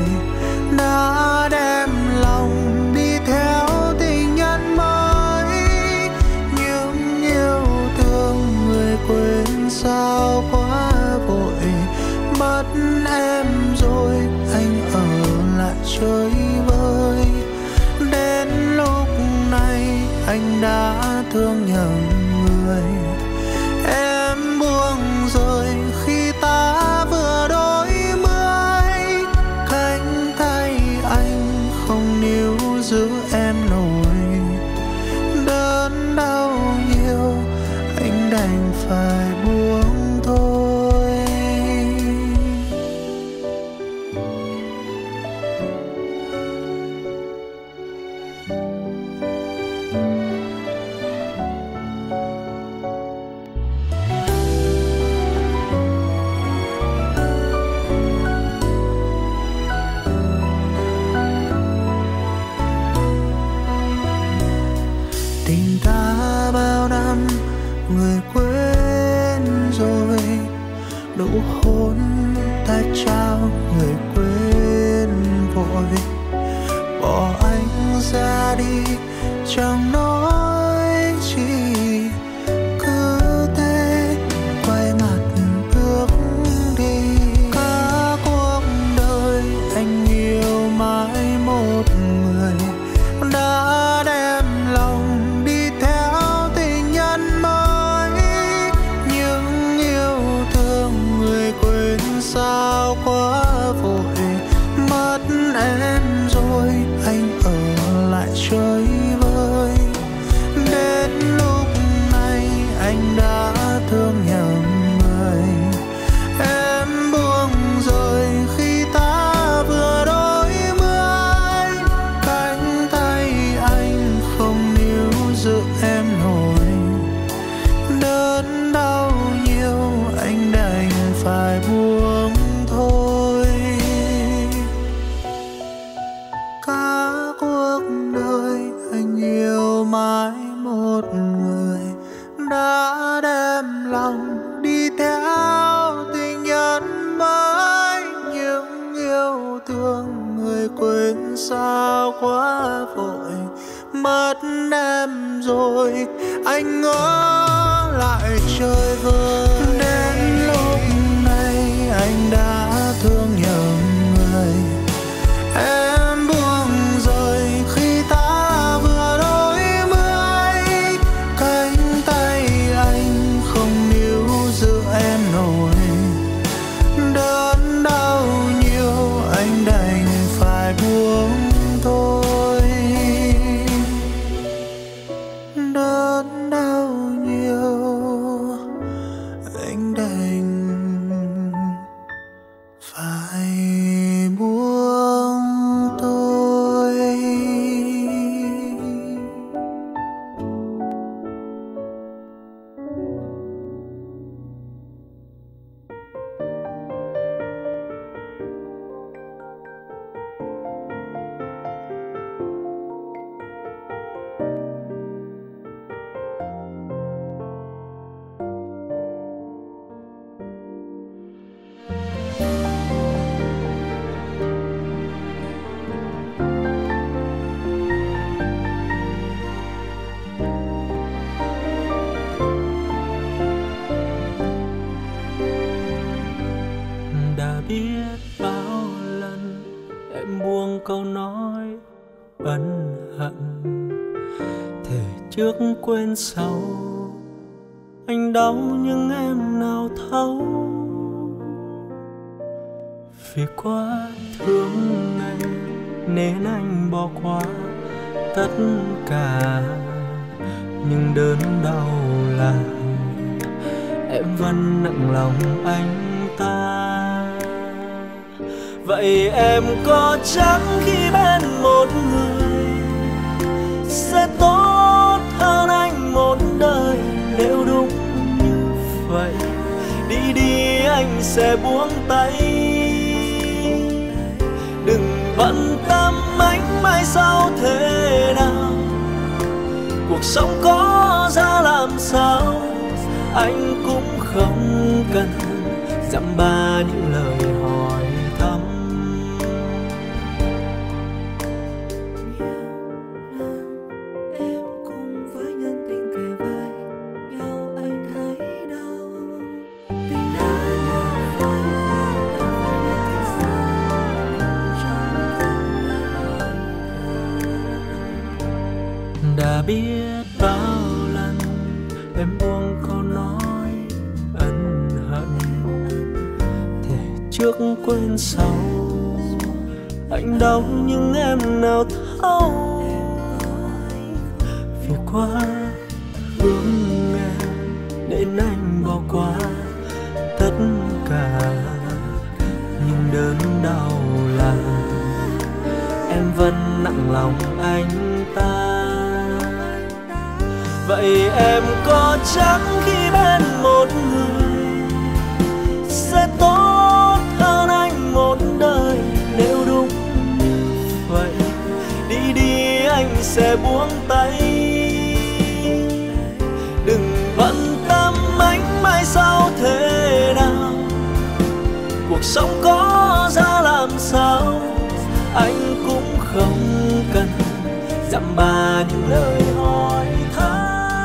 đã đem lòng đi theo tình nhân mới. Những yêu thương người quên sao quá vội, mất em rồi anh ở lại chơi vơi. Đến lúc này anh đã thương nhầm người, em buông rơi khi ta vừa đôi mươi. Cánh tay anh không níu giữ em nổi, đớn đau nhiều anh đành phải buông thôi. Tình ta bao năm người quên rồi, nụ hôn ta trao người quên vội. Bỏ anh ra đi chẳng nói chi, cứ thế quay mặt bước đi. Cả cuộc đời anh yêu mãi một người, đã đem lòng đi theo tình nhân mới. Nhưng yêu thương người quên sao quá vội, mất em rồi anh ở lại chơi vơi. Đến lúc này anh đã thương nhầm người, em buông rơi khi ta vừa đôi mươi. Cánh tay anh không níu giữ em nổi, đớn đau nhiều anh đành phải buông thôi. Cả cuộc đời anh yêu mãi một người, đã đem lòng đi theo tình nhân mới. Nhưng yêu thương người quên sao quá vội, mất em rồi anh ở lại chơi vơi. Đến lúc này anh đã thương nhầm anh đành phải buông tôi. Đã biết bao lần em buông câu nói ân hận, thề trước quên sau. Anh đau nhưng em nào thấu, vì quá thương anh nên anh bỏ qua tất cả. Nhưng đớn đau là em vẫn nặng lòng anh ta. Vậy em có chắc khi bên một người sẽ tốt hơn anh một đời? Nếu đúng như vậy, đi đi anh sẽ buông tay. Đừng bận tâm anh mai sau thế nào, cuộc sống có ra làm sao, anh cũng không cần dăm ba những lời hỏi thăm. Em cùng với nhân tình kề vai nhau, anh thấy đau. Tình đã là phai phai, ta phải biết thì sao trong tâm anh. Đã biết bao lần em buông câu nói ân hận, thề trước quên sau. Anh đau nhưng em nào thấu, vì quá thương em nên anh bỏ qua tất cả. Nhưng đớn đau là em vẫn nặng lòng anh ta. Vậy em có chắc khi bên một người sẽ tốt hơn anh một đời? Nếu đúng như vậy, đi đi anh sẽ buông tay. Đừng bận tâm anh mai sau thế nào, cuộc sống có ra làm sao, anh cũng không cần dăm ba những lời hỏi thăm.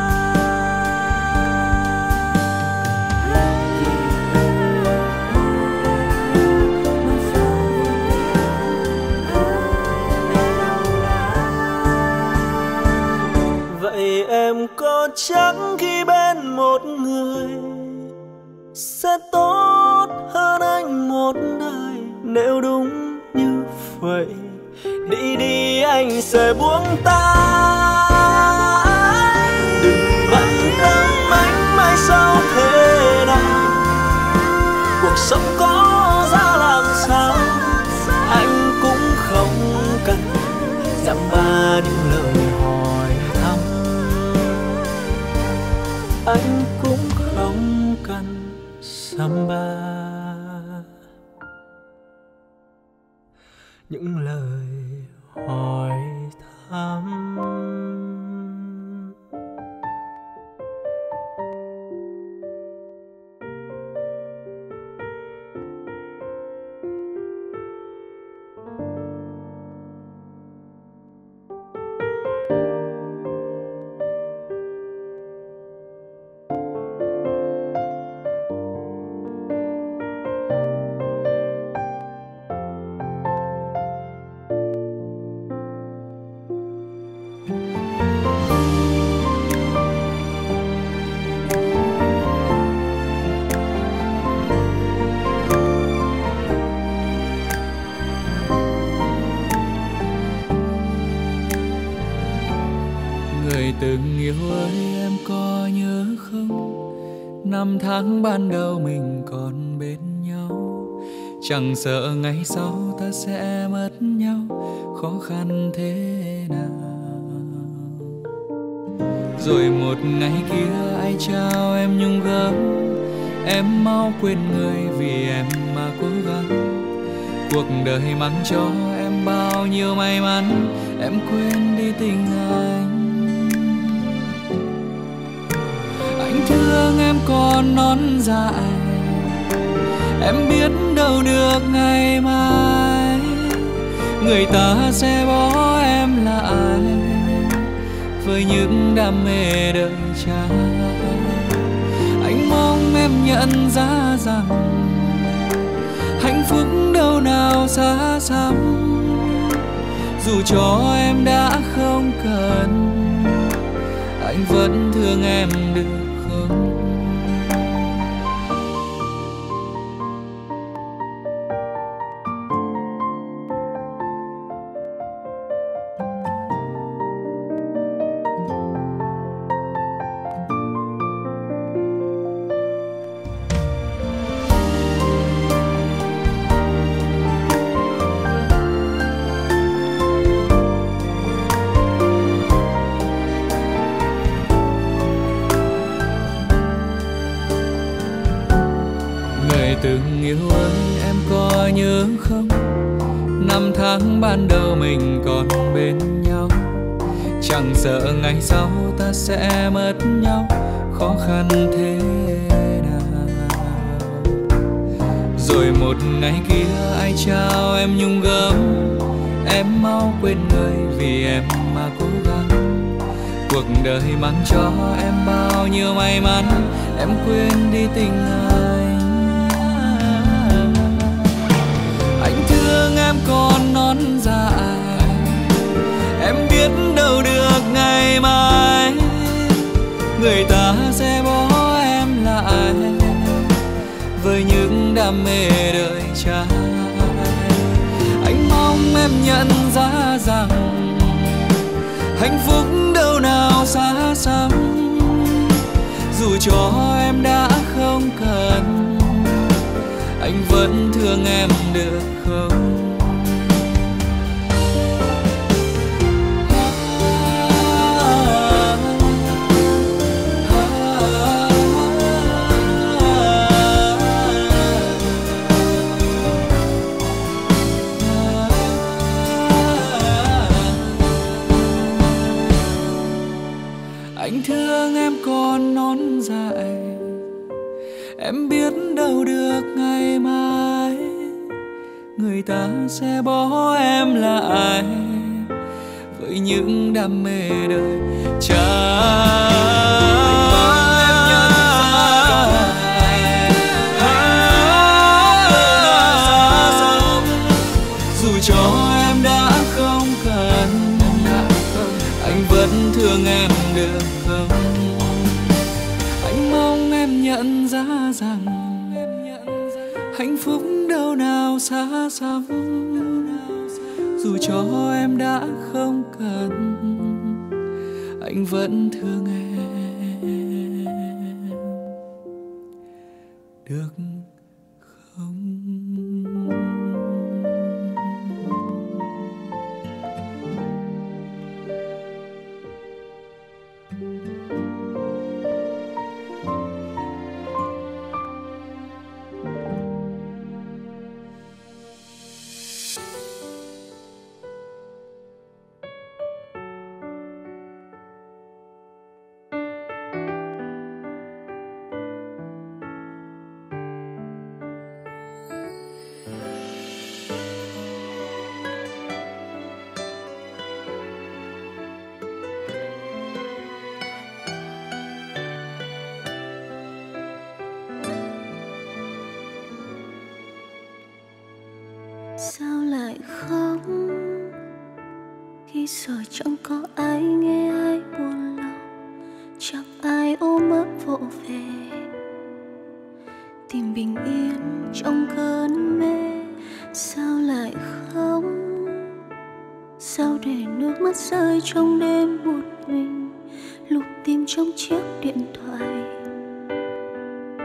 Vậy em có chắc khi bên một người sẽ tốt hơn anh một đời? Nếu đúng như vậy, đi đi anh sẽ buông tay. Đừng bận tâm anh mai sau thế nào, cuộc sống có ra làm sao, anh cũng không cần dăm ba những lời hỏi thăm. Anh cũng không cần dăm ba những lời hỏi thăm. năm tháng ban đầu mình còn bên nhau, chẳng sợ ngày sau ta sẽ mất nhau, khó khăn thế nào. Rồi một ngày kia ai trao em nhung gấm, em mau quên người vì em mà cố gắng. Cuộc đời mang cho em bao nhiêu may mắn, em quên đi tình anh. Anh thương em còn non dại, em biết đâu được ngày mai người ta sẽ bỏ em lại với những đam mê đời trai. Anh mong em nhận ra rằng hạnh phúc đâu nào xa xăm, dù cho em đã không cần, anh vẫn thương em được không? Từng yêu ơi em có nhớ không, năm tháng ban đầu mình còn bên nhau, chẳng sợ ngày sau ta sẽ mất nhau, khó khăn thế nào. Rồi một ngày kia ai trao em nhung gấm, em mau quên người vì em mà cố gắng. Cuộc đời mang cho em bao nhiêu may mắn, em quên đi tình anh. Thương em còn non dại, em biết đâu được ngày mai người ta sẽ bỏ em lại với những đam mê đời trai. Anh mong em nhận ra rằng hạnh phúc đâu nào xa xăm, dù cho em đã không cần, anh vẫn thương em được không? Anh thương em còn non dại, em biết đâu được ngày mai người ta sẽ bỏ em lại với những đam mê đời trai. Dù cho em đã không cần, anh vẫn thương em được không? Anh mong em nhận ra rằng hạnh phúc đâu nào xa xăm, dù cho em đã không cần, anh vẫn thương em được không? Sao lại khóc khi sợ chẳng có ai nghe ai buồn lòng, chẳng ai ôm ấp vỗ về tìm bình yên trong cơn mê. Sao lại khóc, sao để nước mắt rơi trong đêm một mình, lúc tìm trong chiếc điện thoại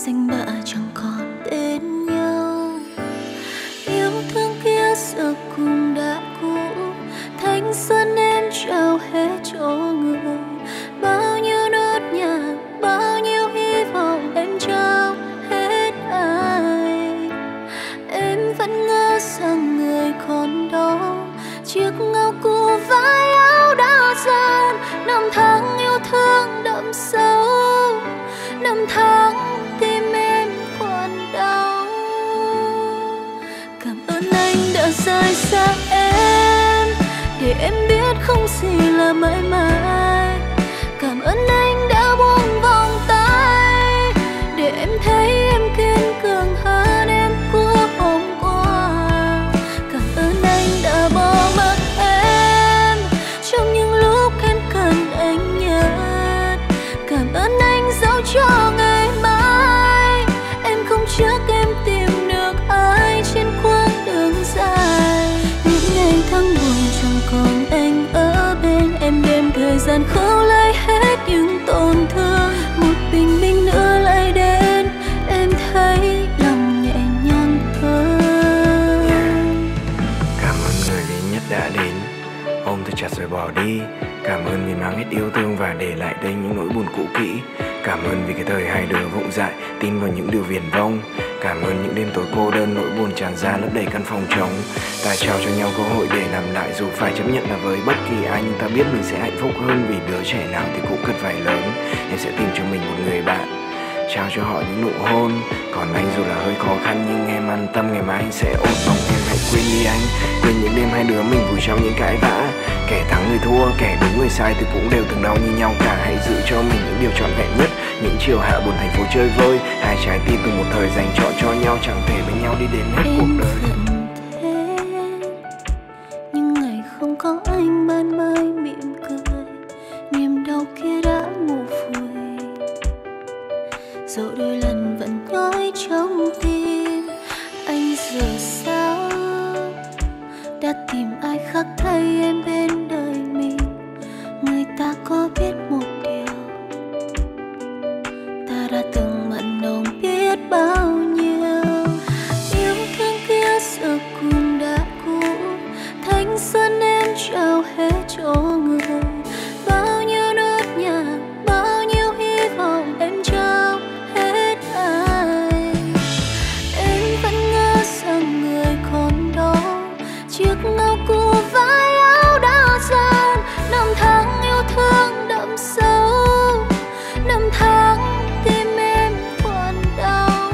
danh bạ chẳng còn tên nhau. Yêu thương kia giờ cũng đã cũ, thanh xuân em trao hết cho người. Bao nhiêu nốt nhạc, bao nhiêu hy vọng em trao hết ai. Em vẫn ngỡ rằng người còn đó, chiếc áo cũ vai áo đã dần. Năm tháng yêu thương đậm sâu, năm tháng tim em còn đau. Cảm ơn anh đã rời xa em, để em biết không gì là mãi mãi. Cảm ơn anh đã buông vòng tay, để em thấy em kiên cường hơn em của hôm qua. Cảm ơn anh đã bỏ mặc em trong những lúc em cần anh nhất. Cảm ơn anh dẫu cho ngày mai em không chắc em tìm được ai trên quãng đường dài. Những ngày tháng buồn chẳng còn anh ở bên em, đêm thời gian khâu lấy hết những tổn thương. Một bình minh nữa lại đến, em thấy lòng nhẹ nhàng hơn. Cảm ơn người duy nhất đã đến, ôm thật chặt rồi bỏ đi. Cảm ơn vì mang hết yêu thương và để lại đây những nỗi buồn cũ kỹ. Cảm ơn vì cái thời hai đứa vụng dại, tin vào những điều viển vông. Cảm ơn những đêm tối cô đơn, nỗi buồn tràn ra lấp đầy căn phòng trống. Ta trao cho nhau cơ hội để làm lại, dù phải chấp nhận là với bất kỳ ai, nhưng ta biết mình sẽ hạnh phúc hơn, vì đứa trẻ nào thì cũng cần phải lớn. Em sẽ tìm cho mình một người bạn, trao cho họ những nụ hôn. Còn anh dù là hơi khó khăn nhưng em an tâm, ngày mai anh sẽ ổn. Mong em hãy quên đi anh, quên những đêm hai đứa mình vùi trong những cãi vã. Kẻ thắng người thua, kẻ đúng người sai thì cũng đều từng đau như nhau cả. Hãy giữ cho mình những điều trọn vẹn nhất, những chiều hạ buồn thành phố chơi vơi. Hai trái tim từng một thời dành chọn cho nhau, chẳng thể bên nhau đi đến hết em cuộc đời. thế, nhưng ngày không có anh ban mai mỉm cười, niềm đau kia đã ngủ vùi. Dẫu đôi lần vẫn nhói trong tim, anh giờ sao đã tìm ai khác thay em bên đời mình. Người ta có biết một điều, ta đã từng mặn nồng biết bao nhiêu. Yêu thương kia giờ cũng đã cũ, thanh xuân em trao hết cho người. Bao nhiêu nốt nhạc, bao nhiêu hy vọng em trao hết ai. Em vẫn ngỡ rằng người còn đó, chiếc áo cũ vai áo đã dần. Năm tháng yêu thương đậm sâu, năm tháng tim em còn đau.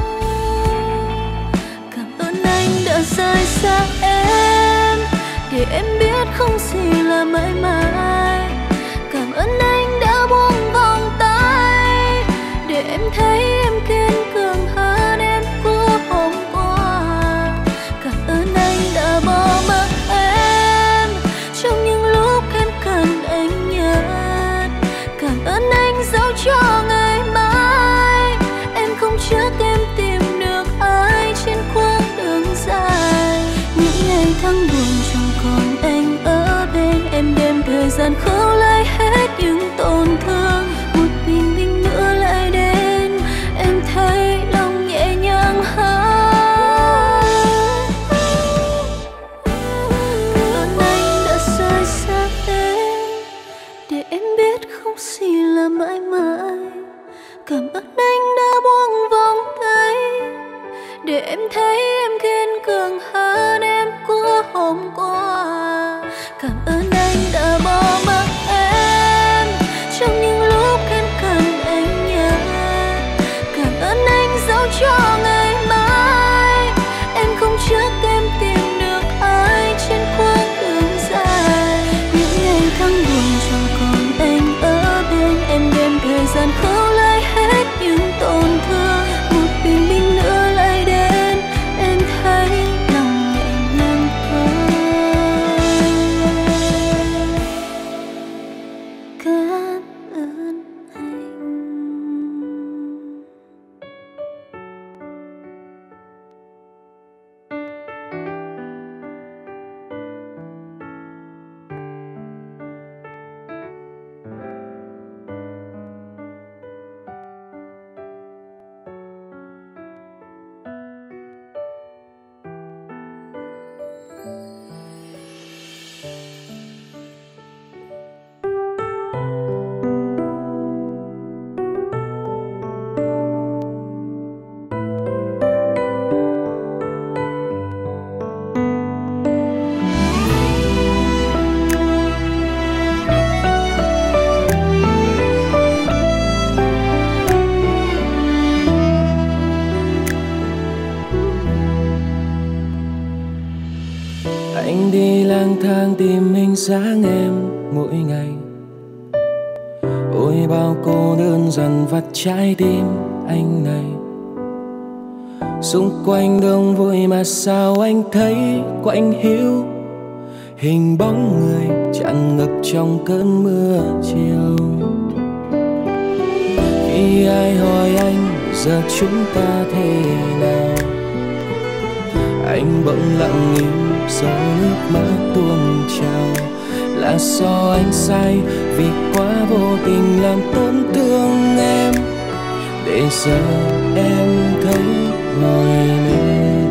Cảm ơn anh đã rời xa em, để em biết không gì là mãi mãi. Cảm ơn anh đã buông vòng tay, để em thấy em kiên cường hơn em của hôm qua. Cảm ơn anh đã bỏ mặc em trong những lúc em cần anh nhất. Cảm ơn anh dẫu cho ngày mai em không chắc em tìm được ai trên quãng đường dài. Những ngày tháng buồn chẳng còn anh ở bên em, đêm thời gian khâu lấy hết những tổn thương. Một bình minh nữa lại đến, em thấy lòng nhẹ nhàng hơn. Cảm ơn anh đã rời xa em, để em biết không gì là mãi mãi. Cảm ơn anh đã buông vòng tay, để em thấy em kiên cường hơn em của hôm qua. Cảm ơn anh đã bỏ mặc em trong những lúc em cần anh nhất. Cảm ơn anh dẫu cho ngày mai em không chắc em tìm được ai trên quãng đường dài. Những ngày tháng buồn chẳng còn anh ở bên em, đêm thời gian khâu lấy hết những tổn thương. Một bình minh nữa lại đến, em thấy lòng nhẹ nhàng hơn. đi lang thang tìm hình dáng em mỗi ngày. Ôi bao cô đơn dần vắt trái tim anh này. Xung quanh đông vui mà sao anh thấy quạnh hiu, hình bóng người tràn ngập trong cơn mưa chiều. Khi ai hỏi anh giờ chúng ta thế nào, anh bỗng lặng im giọt nước mắt tuôn trào. Là do anh sai vì quá vô tình làm tổn thương em, để giờ em thấy mỏi mệt.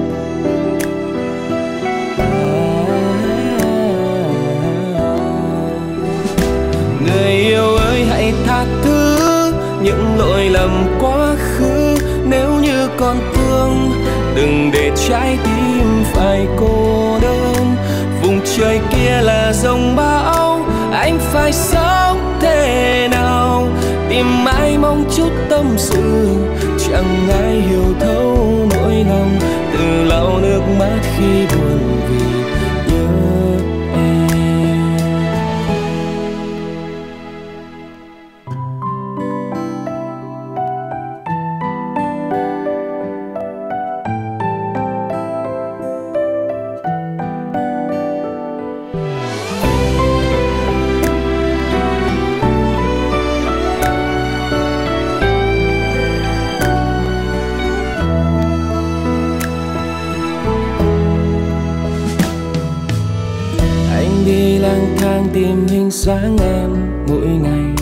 Người yêu ơi hãy tha thứ những lỗi lầm quá khứ, nếu như còn thương đừng để trái tim phải cô đơn. Vùng trời kia là giông bão, anh phải sống thế nào, tìm mãi mong chút tâm sự, chẳng ai hiểu thấu nỗi lòng, từ lau nước mắt khi buồn vì nhớ em. Tìm hình dáng em mỗi ngày.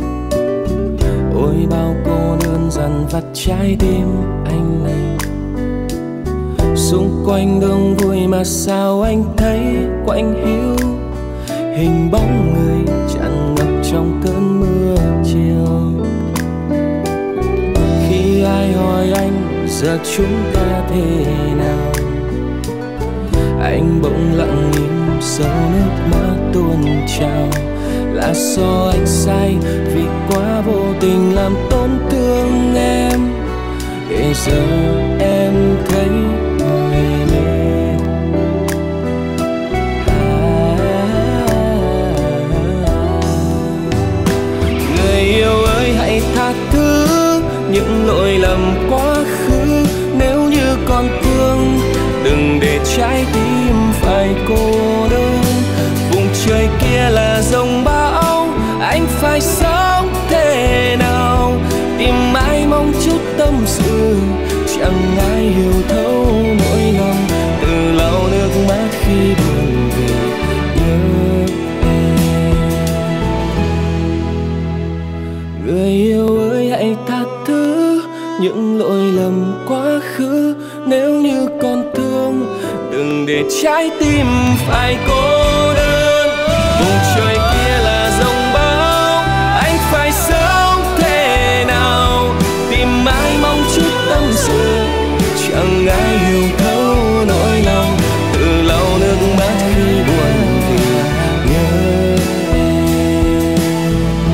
Ôi bao cô đơn dần vắt trái tim anh này. Xung quanh đông vui mà sao anh thấy quạnh hiu, hình bóng người tràn ngập trong cơn mưa chiều. Khi ai hỏi anh giờ chúng ta thế nào, anh bỗng lặng im giọt nước mắt tuôn trào. Là do anh sai vì quá vô tình làm tổn thương em, để giờ em thấy mỏi mệt. Người yêu ơi hãy tha thứ những lỗi lầm quá khứ, nếu như còn thương đừng để trái tim phải cô đơn. Vùng trời kia là giông bão, anh phải sống thế nào, tìm mãi mong chút tâm sự, chẳng ai hiểu thấu nỗi lòng, từ lau nước mắt khi buồn vì nhớ em. Người yêu ơi hãy tha thứ những lỗi lầm quá khứ, nếu như còn thương đừng để trái tim phải cô đơn. Vùng trời kia là giông bão, anh phải sống thế nào, tìm mãi mong chút tâm sự, chẳng ai hiểu thấu nỗi lòng, tự lau nước mắt khi buồn vì nhớ em.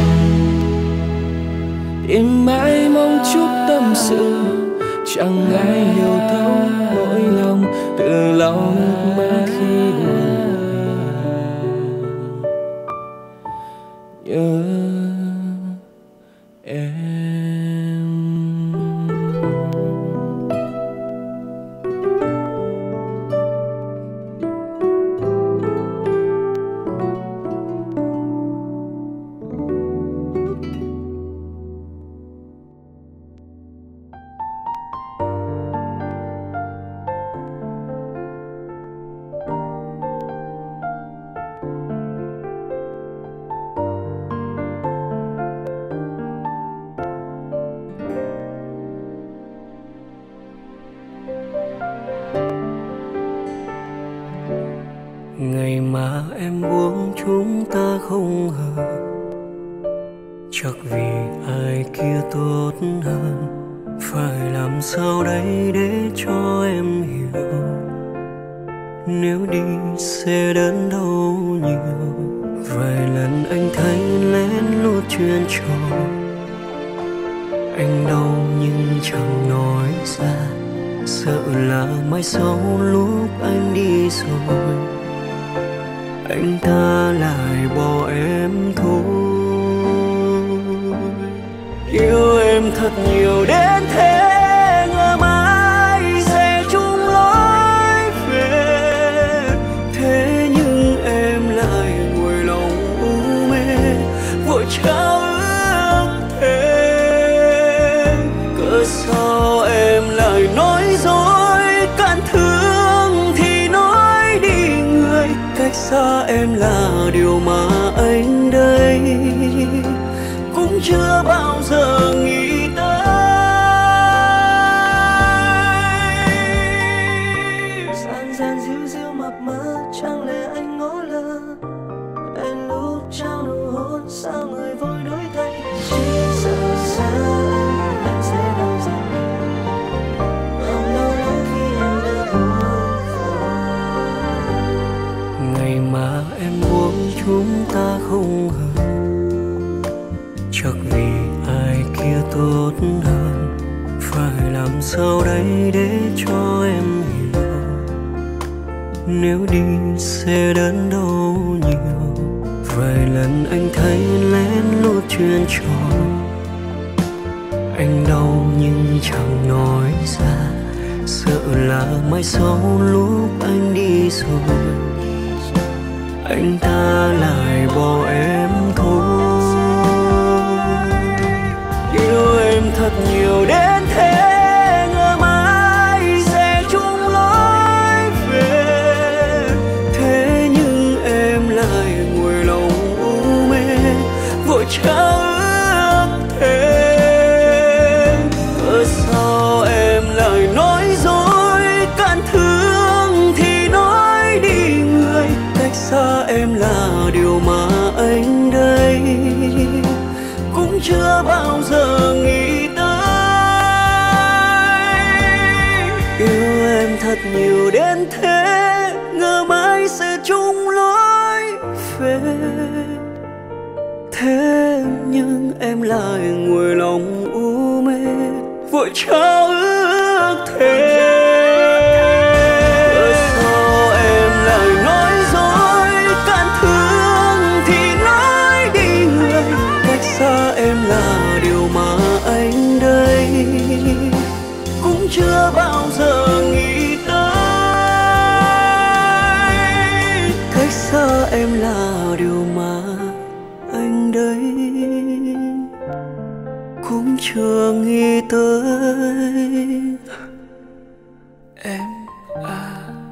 Tìm mãi mong chút tâm sự, chẳng ai hiểu thấu nỗi lòng, tự lau nước mắt khi buồn nhớ em. Ngày mà em buông chúng ta không hợp, chắc vì ai kia tốt hơn. Phải làm sao đây để cho em hiểu, nếu đi sẽ đớn đau nhiều. Vài lần anh thấy lén lút chuyện trò, anh đau nhưng chẳng nói ra, sợ là mai sau lúc anh đi rồi anh ta lại bỏ em thôi. Yêu em thật nhiều đến thế, ngờ mãi sẽ chung lối về. Thế nhưng em lại ngồi lòng u mê, vội trao ước thề. Cớ sao em lại nói dối, cạn thương thì nói đi người. Cách xa em là điều mà anh đây cũng chưa bao giờ nghĩ tới. Gian gian díu díu mập mờ, chẳng lẽ anh ngó lơ. Anh lúc trao nụ hôn, sao người vội đổi thay. Chỉ sợ xa anh, anh sẽ đau dần. Không lâu lắm khi em đã buông phai. Ngày mà em buông chúng ta không hợp, chắc vì ai kia tốt hơn. Phải làm sao đây để cho em hiểu, nếu đi sẽ đớn đau nhiều. Vài lần anh thấy lén lút chuyện trò, anh đau nhưng chẳng nói ra. Sợ là mai sau lúc anh đi rồi, anh ta lại bỏ em thôi. Yêu em thật nhiều đến thế, ngờ mãi sẽ chung lối về. Thế nhưng em lại ngồi lòng u mê, vội trao ước thề. Cớ sao em lại nói dối, cạn thương thì nói đi người. Cách xa em là điều mà anh đây cũng chưa bao giờ nghĩ tới. Yêu em thật nhiều đến thế, ngờ mãi sẽ chung lối về. Thế nhưng em lại ngồi lòng u mê, vội trao ước thề. Cớ sao em lại nói dối, cạn thương thì nói đi người. Cách xa em là điều mà anh đây cũng chưa bao giờ nghĩ tới. Cách xa em là điều mà anh đây cũng chưa nghĩ tới. Em à.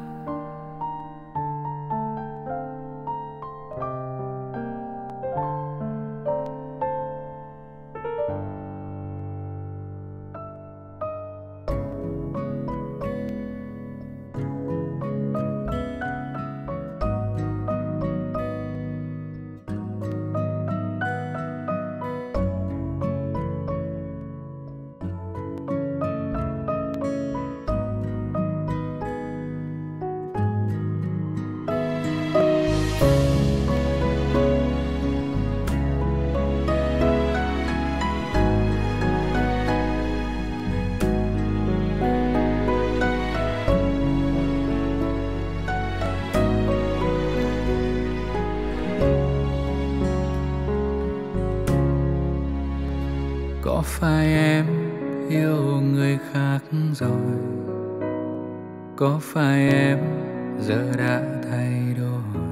Có phải em yêu người khác rồi? Có phải em giờ đã thay đổi?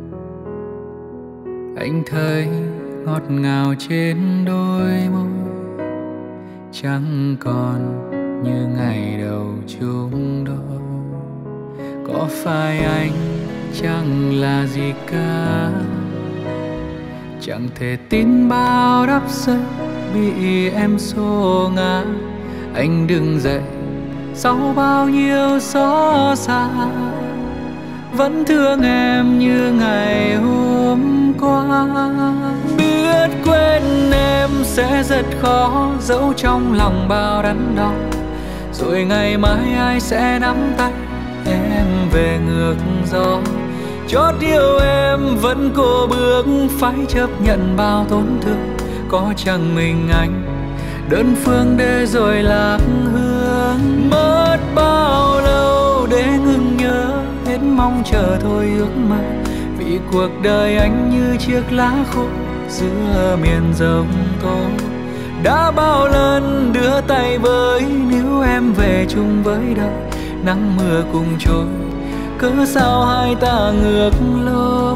Anh thấy ngọt ngào trên đôi môi, chẳng còn như ngày đầu chung đôi. Có phải anh chẳng là gì cả, chẳng thể tin bao đắp giấc bị em xô ngã. Anh đứng dậy sau bao nhiêu xót xa, vẫn thương em như ngày hôm qua. Biết quên em sẽ rất khó, dẫu trong lòng bao đắn đo. Rồi ngày mai ai sẽ nắm tay em về ngược gió. Chót yêu em vẫn cố bước, phải chấp nhận bao tổn thương. Có chẳng mình anh đơn phương để rồi lạc hương. Mất bao lâu để ngừng nhớ, hết mong chờ thôi ước mơ. Vì vì cuộc đời anh như chiếc lá khô giữa miền giông tố. Đã bao lần đưa tay với níu em về chung với đời, nắng mưa cùng trôi, cớ sao hai ta ngược lối.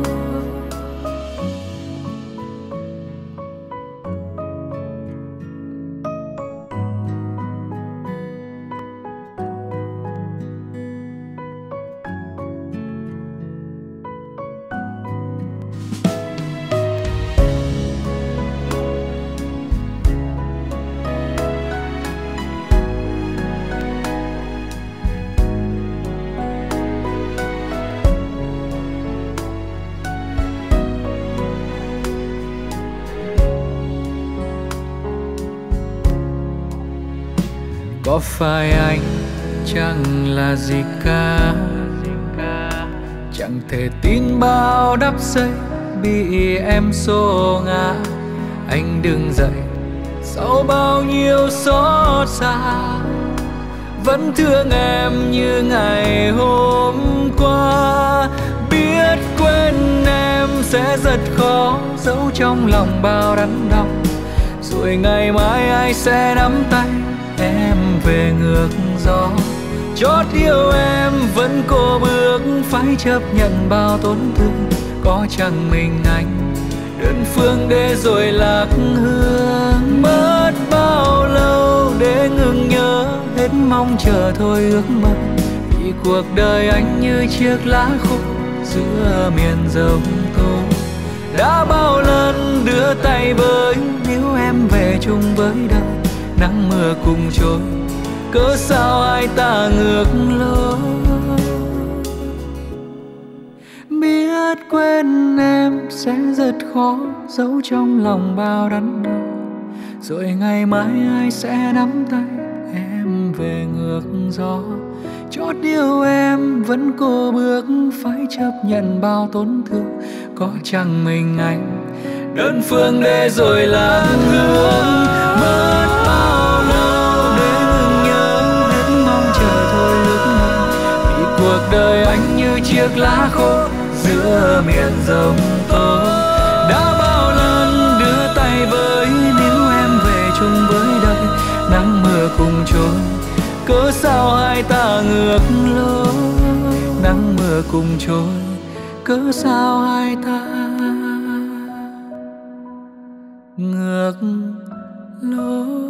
Có phải anh chẳng là gì cả, chẳng thể tin bao đắp xây bị em xô ngã. Anh đứng dậy sau bao nhiêu xót xa, vẫn thương em như ngày hôm qua. Biết quên em sẽ rất khó, giấu trong lòng bao đắn đau, rồi ngày mai ai sẽ nắm tay em về ngược gió. Chót yêu em vẫn cố bước, phải chấp nhận bao tổn thương. Có chẳng mình anh đơn phương để rồi lạc hương. Mất bao lâu để ngừng nhớ, hết mong chờ thôi ước mơ. Vì cuộc đời anh như chiếc lá khô giữa miền giông tố. Đã bao lần đưa tay với níu em về chung với đời, nắng mưa cùng trôi, cớ sao hai ta ngược lối. Biết quên em sẽ rất khó, giấu trong lòng bao đắn đau, rồi ngày mai ai sẽ nắm tay em về ngược gió. Chót yêu em vẫn cố bước, phải chấp nhận bao tổn thương. Có chẳng mình anh đơn phương để rồi lạc hương. Mất bao lâu để ngừng nhớ, hết mong chờ thôi ước mơ. Vì cuộc đời anh như chiếc lá khô giữa miền giông tố. Đã bao lần đưa tay với níu em về chung với đời, nắng mưa cùng trôi, cớ sao hai ta ngược lối. Nắng mưa cùng trôi, cớ sao hai ta ngược lối.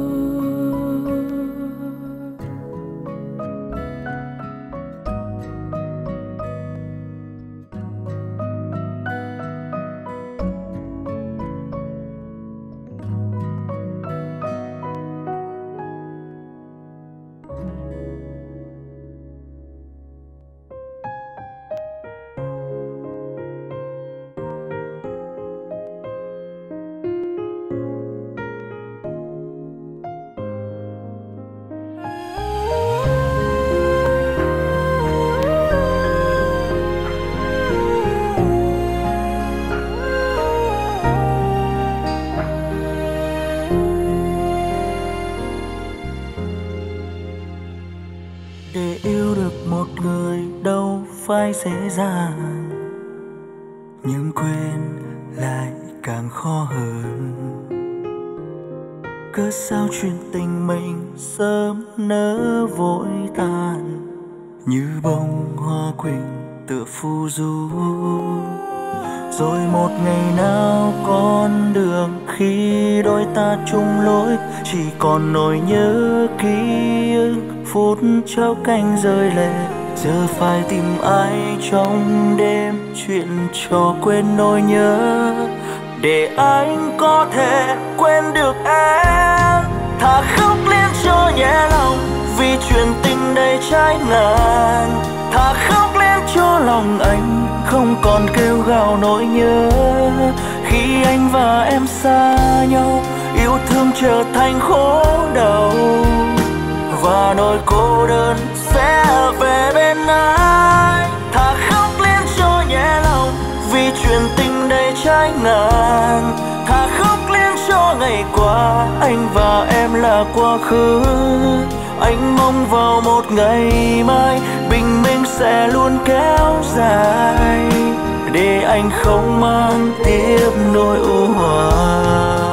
Phải dễ dàng, nhưng quên lại càng khó hơn. Cớ sao chuyện tình mình sớm nỡ vội tàn, như bông hoa quỳnh tựa phù du. Rồi một ngày nào con đường khi đôi ta chung lối, chỉ còn nỗi nhớ ký ức phút chốc canh rơi lệ. Giờ phải tìm ai trong đêm chuyện cho quên nỗi nhớ, để anh có thể quên được em. Thà khóc lên cho nhẹ lòng, vì chuyện tình đầy trái ngàn. Thà khóc lên cho lòng anh không còn kêu gào nỗi nhớ. Khi anh và em xa nhau, yêu thương trở thành khổ đau, và nỗi cô đơn sẽ về bên ai. Thà khóc lên cho nhẹ lòng, vì chuyện tình đầy trái ngàn. Thà khóc lên cho ngày qua, anh và em là quá khứ. Anh mong vào một ngày mai bình minh sẽ luôn kéo dài. để anh không mang tiếp nỗi u hoài.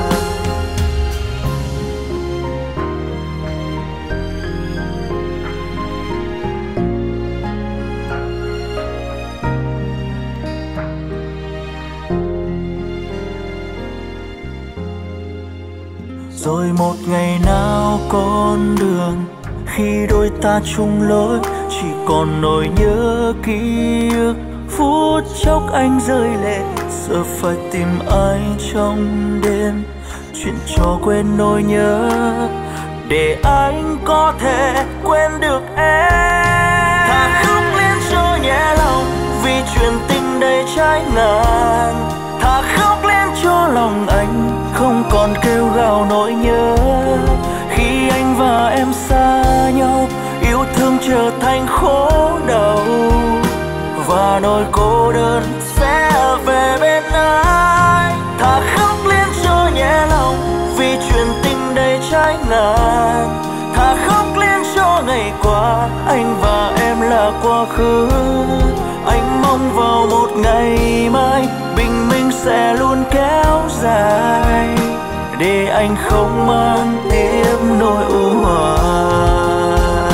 Rồi một ngày nào con đường khi đôi ta chung lối, chỉ còn nỗi nhớ ký ức. Phút chốc anh rơi lệ, giờ phải tìm anh trong đêm, chuyện trò quên nỗi nhớ để anh có thể quên được em. Thà khóc lên cho nhẹ lòng vì chuyện tình đầy trái ngang, thà khóc lên cho lòng anh không còn kêu gào nỗi nhớ. Khi anh và em xa nhau, yêu thương trở thành khổ đau, và nỗi cô đơn sẽ về bên anh. Thà khóc lên cho nhẹ lòng vì chuyện tình đầy trái ngang, thà khóc lên cho ngày qua anh và em là quá khứ. Anh mong vào một ngày mai bình minh sẽ luôn kéo dài, để anh không mang tiếp nỗi u hoài.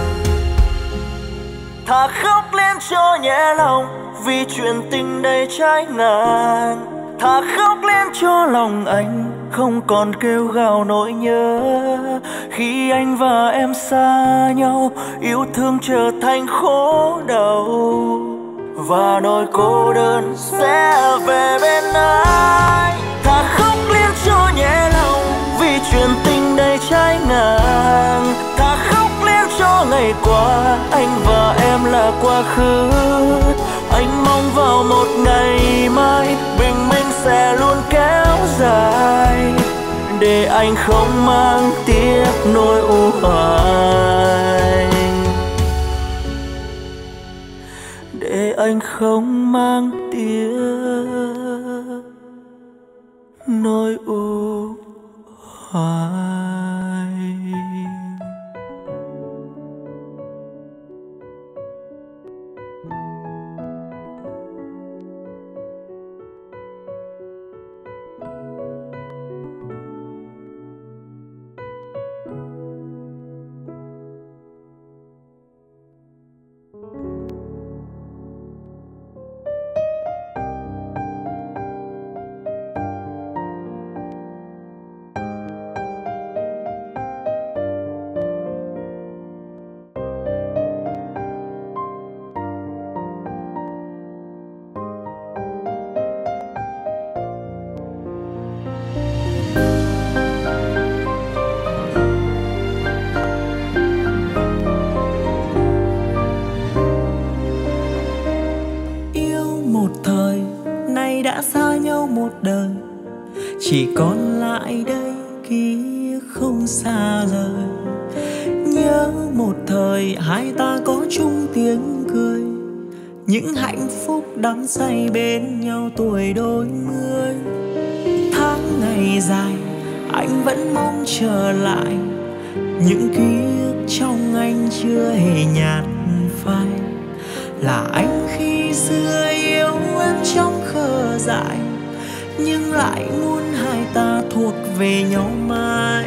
Thà khóc lên cho nhẹ lòng vì chuyện tình đầy trái ngang, thà khóc lên cho lòng anh không còn kêu gào nỗi nhớ. Khi anh và em xa nhau, yêu thương trở thành khổ đau, và nỗi cô đơn sẽ về bên anh. Thà khóc lên cho nhẹ lòng vì chuyện tình đầy trái ngang, thà khóc lên cho ngày qua anh và em là quá khứ. Anh mong vào một ngày mai bình minh sẽ luôn kéo dài, để anh không mang tiếp nỗi u hoài, để anh không mang tiếp nỗi u hoài. Chỉ còn lại đây ký không xa rời. Nhớ một thời hai ta có chung tiếng cười, những hạnh phúc đắm say bên nhau tuổi đôi mươi. Tháng ngày dài anh vẫn mong trở lại, những ký ức trong anh chưa hề nhạt phai. Là anh khi xưa yêu em trong khờ dại, nhưng lại muốn hai ta thuộc về nhau mãi.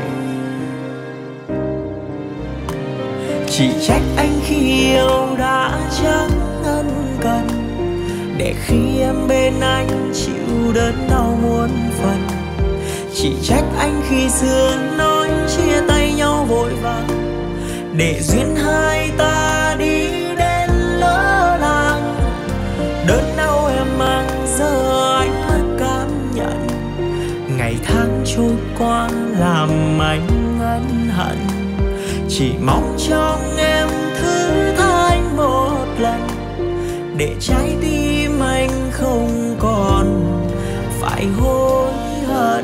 Chỉ trách anh khi yêu đã chẳng ân cần, để khi em bên anh chịu đớn đau muôn phần. Chỉ trách anh khi xưa nói chia tay nhau vội vàng, để duyên hai ta đi đến lỡ làng. Đớn đau em mang giờ anh mất cảm nhận, ngày tháng trôi qua làm anh ân hận. Chỉ mong trong em thứ tha anh một lần, để trái tim anh không còn phải hối hận.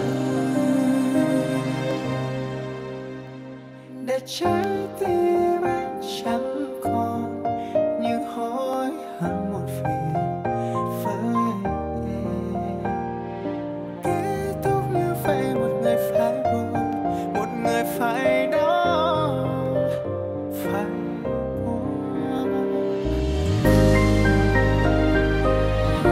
Để trái tim anh chẳng còn những hối hận một vì phải kết thúc như vậy. Một người phải buồn, một người phải đau, phải buồn.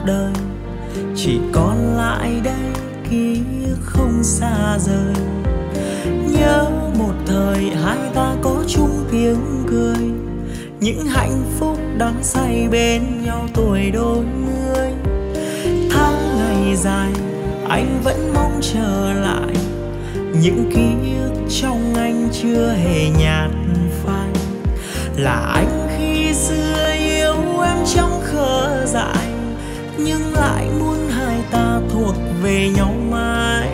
đời, chỉ còn lại đây ký ức không xa rời. Nhớ một thời hai ta có chung tiếng cười, những hạnh phúc đắm say bên nhau tuổi đôi mươi. Tháng ngày dài anh vẫn mong trở lại, những ký ức trong anh chưa hề nhạt phai. Là anh khi xưa yêu em trong khờ dại, nhưng lại muốn hai ta thuộc về nhau mãi.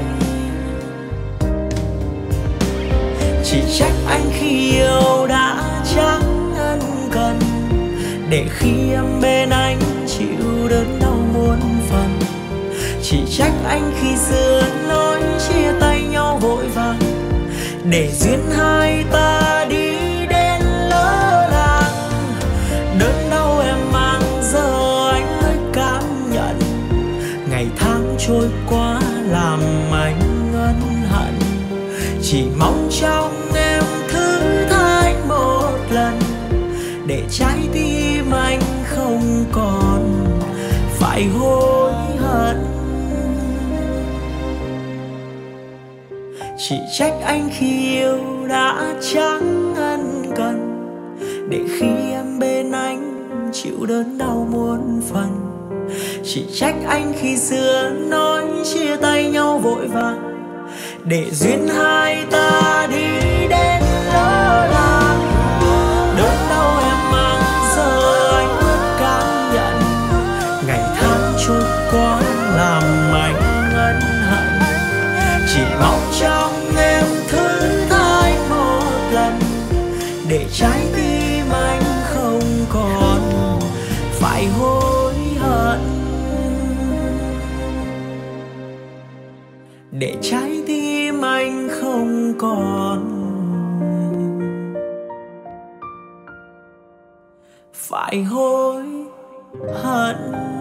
Chỉ trách anh khi yêu đã chẳng ân cần, để khi em bên anh chịu đớn đau muôn phần. Chỉ trách anh khi xưa nói chia tay nhau vội vàng, để duyên hai ta đi đến lỡ làng. Đớn đau em mang giờ anh mới cảm nhận, ngày tháng trôi qua làm anh ân hận. Chỉ mong trong em thứ tha anh một lần, để trái tim anh không còn phải hối hận. Chỉ trách anh khi yêu đã chẳng ân cần, để khi em bên anh chịu đớn đau muôn phần. Chỉ trách anh khi xưa nói chia tay nhau vội vàng, để duyên hai ta đi đến lỡ làng. Đớn đau em mang giờ anh mới cảm nhận, ngày tháng trôi qua làm anh ân hận. Chỉ mong trong em thứ tha anh một lần, để trái tim anh không còn phải hối hận. Để trái tim anh không còn phải hối hận.